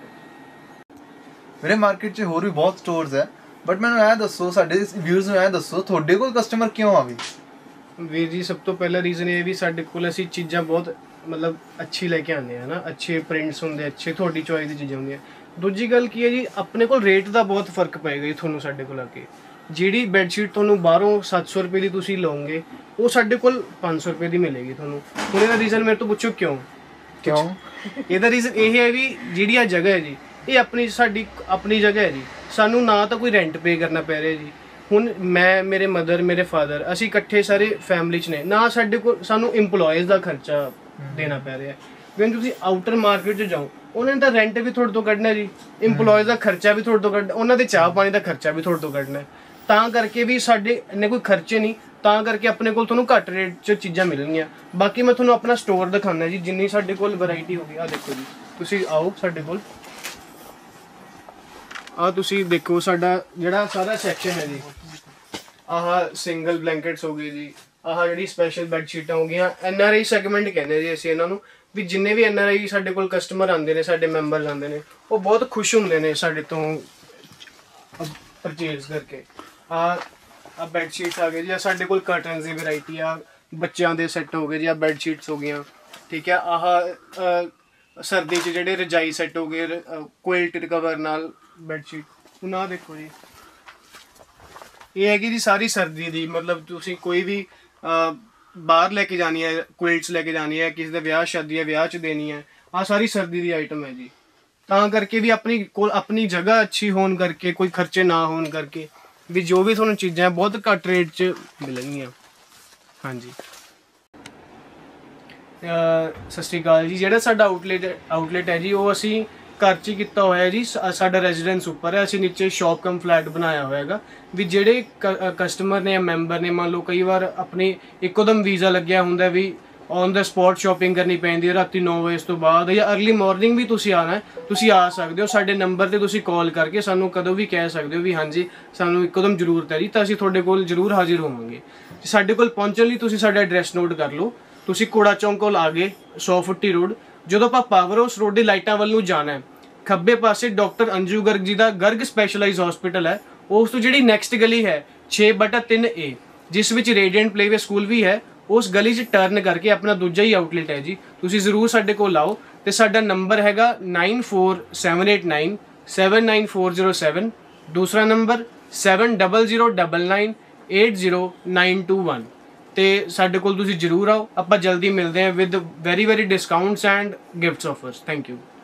ਮੇਰੇ ਮਾਰਕੀਟ 'ਚ ਹੋਰ ਵੀ ਬਹੁਤ ਸਟੋਰਸ ਹੈ, ਬਟ ਮੈਨੂੰ ਇਹ ਦੱਸੋ, ਸਾਡੇ ਵਿਊਅਰਸ ਨੂੰ ਇਹ ਦੱਸੋ, ਤੁਹਾਡੇ ਕੋਲ ਕਸਟਮਰ ਕਿਉਂ ਆਵੇ? ਵੀਰ ਜੀ, ਸਭ ਤੋਂ ਪਹਿਲਾ ਰੀਜ਼ਨ ਇਹ ਵੀ ਸਾਡੇ ਕੋਲ ਅਸੀਂ ਚੀਜ਼ਾਂ ਬਹੁਤ ਮਤਲਬ ਅੱਛੀ ਲੈ ਕੇ ਆਉਂਦੇ ਹਾਂ ਨਾ, ਅੱਛੇ ਪ੍ਰਿੰਟਸ ਹੁੰਦੇ, ਅੱਛੇ ਤੁਹਾਡੀ ਚੋਇਸ ਦੀ ਚੀਜ਼ਾਂ ਹੁੰਦੀਆਂ। ਦੂਜੀ ਗੱਲ ਕੀ ਹੈ ਜੀ, ਆਪਣੇ ਕੋਲ ਰੇਟ ਦਾ ਬਹੁਤ ਫਰਕ ਪਏਗਾ ਜੀ ਤੁਹਾਨੂੰ ਸਾਡੇ ਕੋਲ ਆ ਕੇ। ਜਿਹੜੀ ਬੈਡਸ਼ੀਟ ਤੁਹਾਨੂੰ ਬਾਹਰੋਂ 700 ਰੁਪਏ ਦੀ ਤੁਸੀਂ ਲਓਗੇ, ਉਹ ਸਾਡੇ ਕੋਲ 500 ਰੁਪਏ ਦੀ ਮਿਲੇਗੀ ਤੁਹਾਨੂੰ। ਹੁਣ ਇਹਦਾ ਰੀਜ਼ਨ ਮੇਰੇ ਤੋਂ ਪੁੱਛੋ ਕਿਉਂ? ਇਹਦਾ ਰੀਜ਼ਨ ਇਹ ਹੈ ਵੀ ਜਿਹੜੀ ਆ ਜਗ੍ਹਾ ਹੈ ਜੀ, ਇਹ ਸਾਡੀ ਆਪਣੀ ਜਗ੍ਹਾ ਹੈ ਜੀ। ਸਾਨੂੰ ਨਾ ਤਾਂ ਕੋਈ ਰੈਂਟ ਪੇ ਕਰਨਾ ਪੈ ਰਿਹਾ ਜੀ। ਹੁਣ ਮੈਂ, ਮੇਰੇ ਮਦਰ, ਮੇਰੇ ਫਾਦਰ, ਅਸੀਂ ਇਕੱਠੇ ਸਾਰੇ ਫੈਮਿਲੀ 'ਚ ਨੇ, ਨਾ ਸਾਡੇ ਕੋਲ ਸਾਨੂੰ ਇੰਪਲੋਇਜ਼ ਦਾ ਖਰਚਾ ਦੇਣਾ ਪੈ ਰਿਹਾ। when ਤੁਸੀਂ ਆਊਟਰ ਮਾਰਕੀਟ 'ਚ ਜਾਓ, ਉਹਨਾਂ ਨੇ ਤਾਂ ਰੈਂਟ ਵੀ ਤੁਹਾਡੇ ਤੋਂ ਕੱਢਣਾ ਜੀ, ਇੰਪਲੋਇਜ਼ ਦਾ ਖਰਚਾ ਵੀ ਤੁਹਾਡੇ ਤੋਂ ਕੱਢਣਾ, ਉਹਨਾਂ ਦੇ ਚਾਹ ਪਾਣੀ ਦਾ ਖਰਚਾ ਵੀ ਤੁਹਾਡੇ ਤੋਂ ਕੱਢਣਾ। ਤਾਂ ਕਰਕੇ ਵੀ ਸਾਡੇ ਇੰਨੇ ਕੋਈ ਖਰਚੇ ਨਹੀਂ, ਤਾਂ ਕਰਕੇ ਆਪਣੇ ਕੋਲ ਤੁਹਾਨੂੰ ਘੱਟ ਰੇਟ 'ਚ ਚੀਜ਼ਾਂ ਮਿਲਣਗੀਆਂ। ਬਾਕੀ ਮੈਂ ਤੁਹਾਨੂੰ ਆਪਣਾ ਸਟੋਰ ਦਿਖਾਉਂਦਾ ਜੀ, ਜਿੰਨੀ ਸਾਡੇ ਕੋਲ ਵੈਰਾਈਟੀ ਹੋਗੀ। ਆ ਦੇਖੋ ਜੀ, ਤੁਸੀਂ ਆਓ ਸਾਡੇ ਕੋਲ। ਆ ਤੁਸੀਂ ਦੇਖੋ ਸਾਡਾ ਜਿਹੜਾ ਸਾਰਾ ਸੈਕਸ਼ਨ ਹੈ ਜੀ। ਆਹ ਸਿੰਗਲ ਬਲੈਂਕਟਸ ਹੋ ਗਏ ਜੀ, ਆਹ ਜਿਹੜੀ ਸਪੈਸ਼ਲ ਬੈਡਸ਼ੀਟਾਂ ਹੋ ਗਈਆਂ। NRI ਸੈਗਮੈਂਟ ਕਹਿੰਦੇ ਜੀ ਅਸੀਂ ਇਹਨਾਂ ਨੂੰ, ਵੀ ਜਿੰਨੇ ਵੀ NRI ਸਾਡੇ ਕੋਲ ਕਸਟਮਰ ਆਉਂਦੇ ਨੇ, ਸਾਡੇ ਮੈਂਬਰਸ ਆਉਂਦੇ ਨੇ, ਉਹ ਬਹੁਤ ਖੁਸ਼ ਹੁੰਦੇ ਨੇ ਸਾਡੇ ਤੋਂ ਪਰਚੇਜ਼ ਕਰਕੇ। ਆ ਬੈਡਸ਼ੀਟਸ ਆ ਗਏ ਜੀ। ਆ ਸਾਡੇ ਕੋਲ ਕਰਟਨਸ ਦੀ ਵੈਰਾਈਟੀ ਆ, ਬੱਚਿਆਂ ਦੇ ਸੈੱਟ ਹੋ ਗਏ ਜੀ। ਆ ਬੈਡਸ਼ੀਟਸ ਹੋ ਗਈਆਂ, ਠੀਕ ਹੈ। ਆਹ ਸਰਦੀ 'ਚ ਜਿਹੜੇ ਰਜਾਈ ਸੈੱਟ ਹੋ ਗਏ, ਕੁਇਲਟ ਕਵਰ ਨਾਲ ਬੈਡਸ਼ੀਟ। ਹੁਣ ਆਹ ਦੇਖੋ ਜੀ, ਇਹ ਹੈਗੀ ਜੀ ਸਾਰੀ ਸਰਦੀ ਦੀ, ਮਤਲਬ ਤੁਸੀਂ ਕੋਈ ਵੀ ਬਾਹਰ ਲੈ ਕੇ ਜਾਣੀ ਹੈ, ਕੁਇਲਟਸ ਲੈ ਕੇ ਜਾਣੀ ਹੈ, ਕਿਸੇ ਦੇ ਵਿਆਹ ਸ਼ਾਦੀ ਹੈ, ਵਿਆਹ 'ਚ ਦੇਣੀ ਹੈ, ਆਹ ਸਾਰੀ ਸਰਦੀ ਦੀ ਆਈਟਮ ਹੈ ਜੀ। ਤਾਂ ਕਰਕੇ ਵੀ ਆਪਣੀ ਕੋਲ ਆਪਣੀ ਜਗ੍ਹਾ ਅੱਛੀ ਹੋਣ ਕਰਕੇ, ਕੋਈ ਖਰਚੇ ਨਾ ਹੋਣ ਕਰਕੇ, ਵੀ ਜੋ ਵੀ ਤੁਹਾਨੂੰ ਚੀਜ਼ਾਂ ਬਹੁਤ ਘੱਟ ਰੇਟ 'ਚ ਮਿਲਣਗੀਆਂ। ਹਾਂਜੀ, ਸਤਿ ਸ਼੍ਰੀ ਅਕਾਲ ਜੀ। ਜਿਹੜਾ ਸਾਡਾ ਆਊਟਲੈਟ ਹੈ ਜੀ, ਉਹ ਅਸੀਂ ਘਰ 'ਚ ਹੀ ਕੀਤਾ ਹੋਇਆ ਜੀ। ਸਾਡਾ ਰੈਜ਼ੀਡੈਂਸ ਉੱਪਰ ਹੈ, ਅਸੀਂ ਨੀਚੇ ਸ਼ੌਪ ਕਮ ਫਲੈਟ ਬਣਾਇਆ ਹੋਇਆ ਹੈਗਾ। ਵੀ ਜਿਹੜੇ ਕਸਟਮਰ ਨੇ ਜਾਂ ਮੈਂਬਰ ਨੇ, ਮੰਨ ਲਓ ਕਈ ਵਾਰ ਆਪਣੀ ਇੱਕੋਦਮ ਵੀਜ਼ਾ ਲੱਗਿਆ ਹੁੰਦਾ, ਵੀ ਔਨ ਦਾ ਸਪੌਟ ਸ਼ਾਪਿੰਗ ਕਰਨੀ ਪੈਂਦੀ ਹੈ ਰਾਤੀ 9 ਵਜੇ ਤੋਂ ਬਾਅਦ, ਜਾਂ ਅਰਲੀ ਮਾਰਨਿੰਗ ਵੀ ਤੁਸੀਂ ਆਉਣਾ, ਤੁਸੀਂ ਆ ਸਕਦੇ ਹੋ। ਸਾਡੇ ਨੰਬਰ 'ਤੇ ਤੁਸੀਂ ਕਾਲ ਕਰਕੇ ਸਾਨੂੰ ਕਦੋਂ ਵੀ ਕਹਿ ਸਕਦੇ ਹੋ ਵੀ ਹਾਂਜੀ ਸਾਨੂੰ ਇੱਕੋਦਮ ਜ਼ਰੂਰਤ ਹੈ ਜੀ, ਤਾਂ ਅਸੀਂ ਤੁਹਾਡੇ ਕੋਲ ਜ਼ਰੂਰ ਹਾਜ਼ਰ ਹੋਵਾਂਗੇ। ਸਾਡੇ ਕੋਲ ਪਹੁੰਚਣ ਲਈ ਤੁਸੀਂ ਸਾਡਾ ਐਡਰੈਸ ਨੋਟ ਕਰ ਲਓ। ਤੁਸੀਂ ਘੋੜਾ ਚੌਂਕ ਕੋਲ ਆ ਗਏ, 100 ਫੁੱਟੀ ਰੋਡ। ਜਦੋਂ ਆਪਾਂ ਪਾਵਰ ਹਾਊਸ ਰੋਡ ਦੀ ਲਾਈਟਾਂ ਵੱਲ ਨੂੰ ਜਾਣਾ ਹੈ, ਖੱਬੇ ਪਾਸੇ ਡਾਕਟਰ ਅੰਜੂ ਗਰਗ ਜੀ ਦਾ ਗਰਗ ਸਪੈਸ਼ਲਾਈਜ਼ ਹਸਪੀਟਲ ਹੈ। ਉਸ ਤੋਂ ਜਿਹੜੀ ਨੈਕਸਟ ਗਲੀ ਹੈ 6/3A, ਜਿਸ ਵਿੱਚ ਰੇਡੀਐਂਟ ਪਲੇਵੇ ਸਕੂਲ ਵੀ ਹੈ, ਉਸ ਗਲੀ 'ਚ ਟਰਨ ਕਰਕੇ ਆਪਣਾ ਦੂਜਾ ਹੀ ਆਊਟਲੈਟ ਹੈ ਜੀ, ਤੁਸੀਂ ਜ਼ਰੂਰ ਸਾਡੇ ਕੋਲ ਆਓ। ਤੇ ਸਾਡਾ ਨੰਬਰ ਹੈਗਾ 9478979407, ਦੂਸਰਾ ਨੰਬਰ 7009980921। ਤੇ ਸਾਡੇ ਕੋਲ ਤੁਸੀਂ ਜ਼ਰੂਰ ਆਓ, ਆਪਾਂ ਜਲਦੀ ਮਿਲਦੇ ਹਾਂ with very discounts and gifts offers. Thank you.